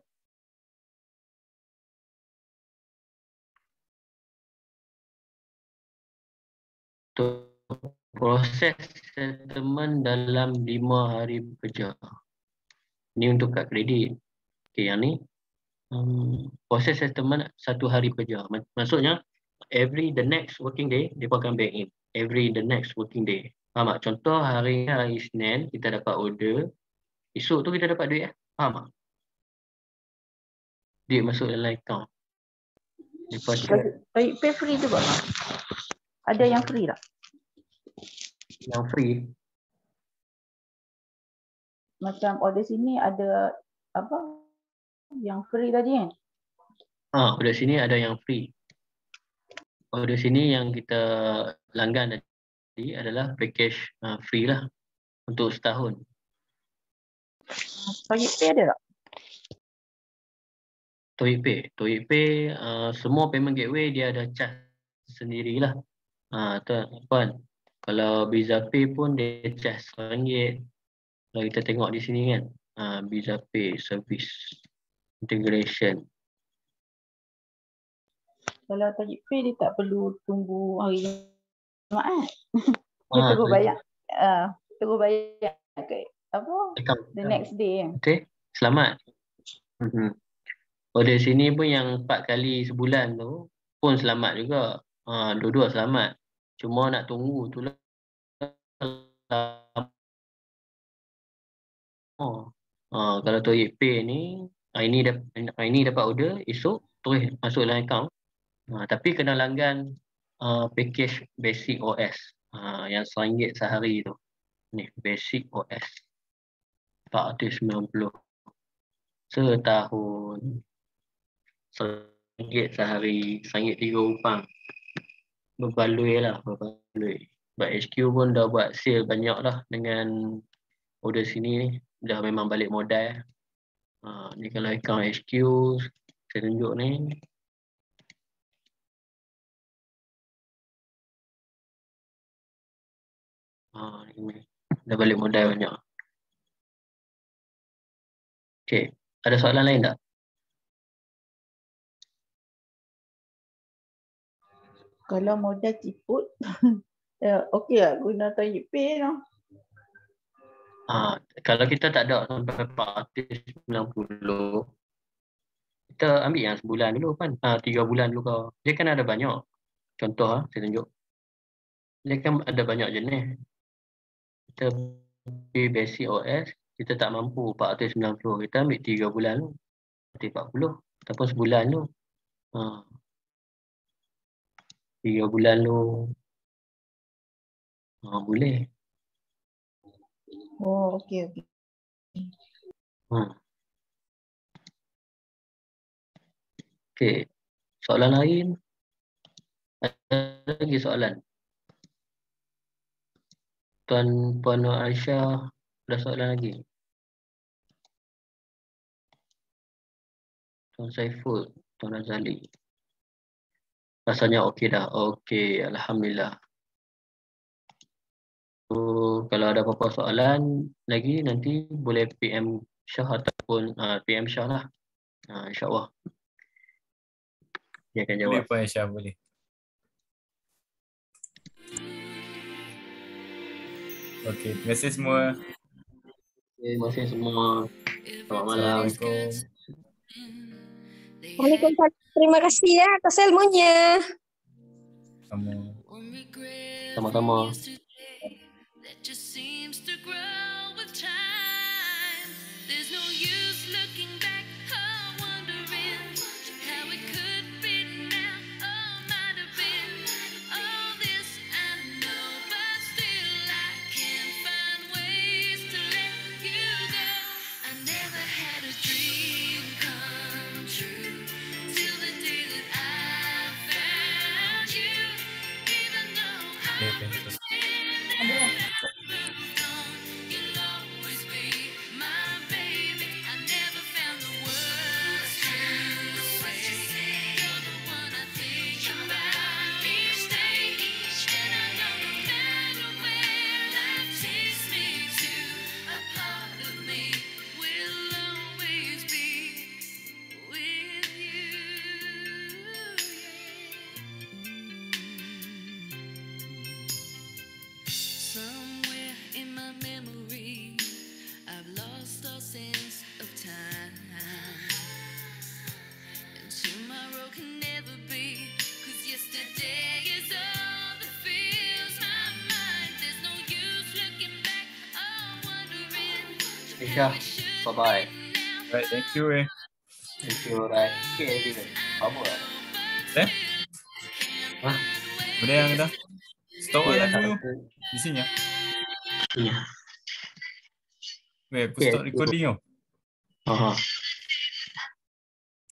Proses settlement dalam 5 hari bekerja. Ni untuk kad kredit. Okay, yang ni proses settlement 1 hari bekerja. Maksudnya the next working day dia akan bank in. The next working day. Faham tak? Contoh hari Isnin kita dapat order, esok tu kita dapat duit. Faham tak? Duit masuk dalam account. Lepas tu TOEIC Pay free juga tak? Ada yang free tak? yang free. Macam order sini ada apa? Yang free tadi kan? Order sini ada yang free. Order sini yang kita langgan tadi adalah package free lah untuk setahun. TOEIC Pay ada tak? TOEIC Pay semua payment gateway dia ada charge sendirilah. Puan, kalau Visa Pay pun dia charge RM1. Kalau kita tengok di sini kan, Visa Pay service integration. Kalau TOEIC Pay dia tak perlu tunggu hari Jumaat. Dia terus bayar. Terus bayar ke apa? The next day kan. Okay, selamat. Order sini pun yang 4 kali sebulan tu pun selamat juga. Dua-dua selamat. Cuma nak tunggu tu lah. Kalau TOEIC Pay ni, ini dapat order, esok terus masuk dalam account. Tapi kena langgan package Basic OS yang RM1 sehari tu. Ni Basic OS 490 setahun. RM1 sehari, RM1.03. Berbaloi lah, berbaloi. Sebab HQ pun dah buat sale banyak lah dengan order sini ni. Dah memang balik modal. Ni kalau account HQ, saya tunjuk ni. Ni dah balik modal banyak. Okay, ada soalan lain tak? Kalau modal ciput, okey lah guna TOEIC Pay lah. Kalau kita tak ada sampai 490, kita ambil yang sebulan dulu kan. 3 bulan dulu kau. Dia kan ada banyak. Contoh saya tunjuk. Dia kan ada banyak jenis. Kita pay Basic OS, kita tak mampu 490. Kita ambil 3 bulan dulu. 40 ataupun sebulan dulu. 3 bulan dulu. Boleh. Oh, okey. Okey. Soalan lain? Ada lagi soalan? Tuan Puan Aisyah, ada soalan lagi? Tuan Saiful, Tuan Azali. Rasanya okey dah. Okey, alhamdulillah. So, kalau ada apa-apa soalan lagi nanti boleh PM Syah ataupun PM Syah lah. InsyaAllah. Dia akan jawab. Boleh Puan Aisyah, boleh. Okay, terima kasih semua. Terima kasih semua. Selamat malam. Assalamualaikum. Waalaikumsalam. Terima kasih ya atas ilmunya. Sama-sama. That just seems to grow with time. There's no use looking back or wondering how it could be now or might have been. All this I know, but still I can't find ways to let you go. I never had a dream come true till the day that I found you. Even though I pretend moved on, you'll always be my baby. I never found the words to say. You're the one I think about each day, and I know no matter where life takes me to, a part of me will always be with you. Somewhere in my memory, I've lost all sense of time, and tomorrow can never be, 'cause yesterday is all that fills my mind. There's no use looking back or wondering Isha, bye-bye. Right, thank you. Thank you, right. Okay, apa lah? Hah? Benda yang dah. Stop lah lagu tu. Di sini ya. Iya. Weh, aku stop recording tau. Aha.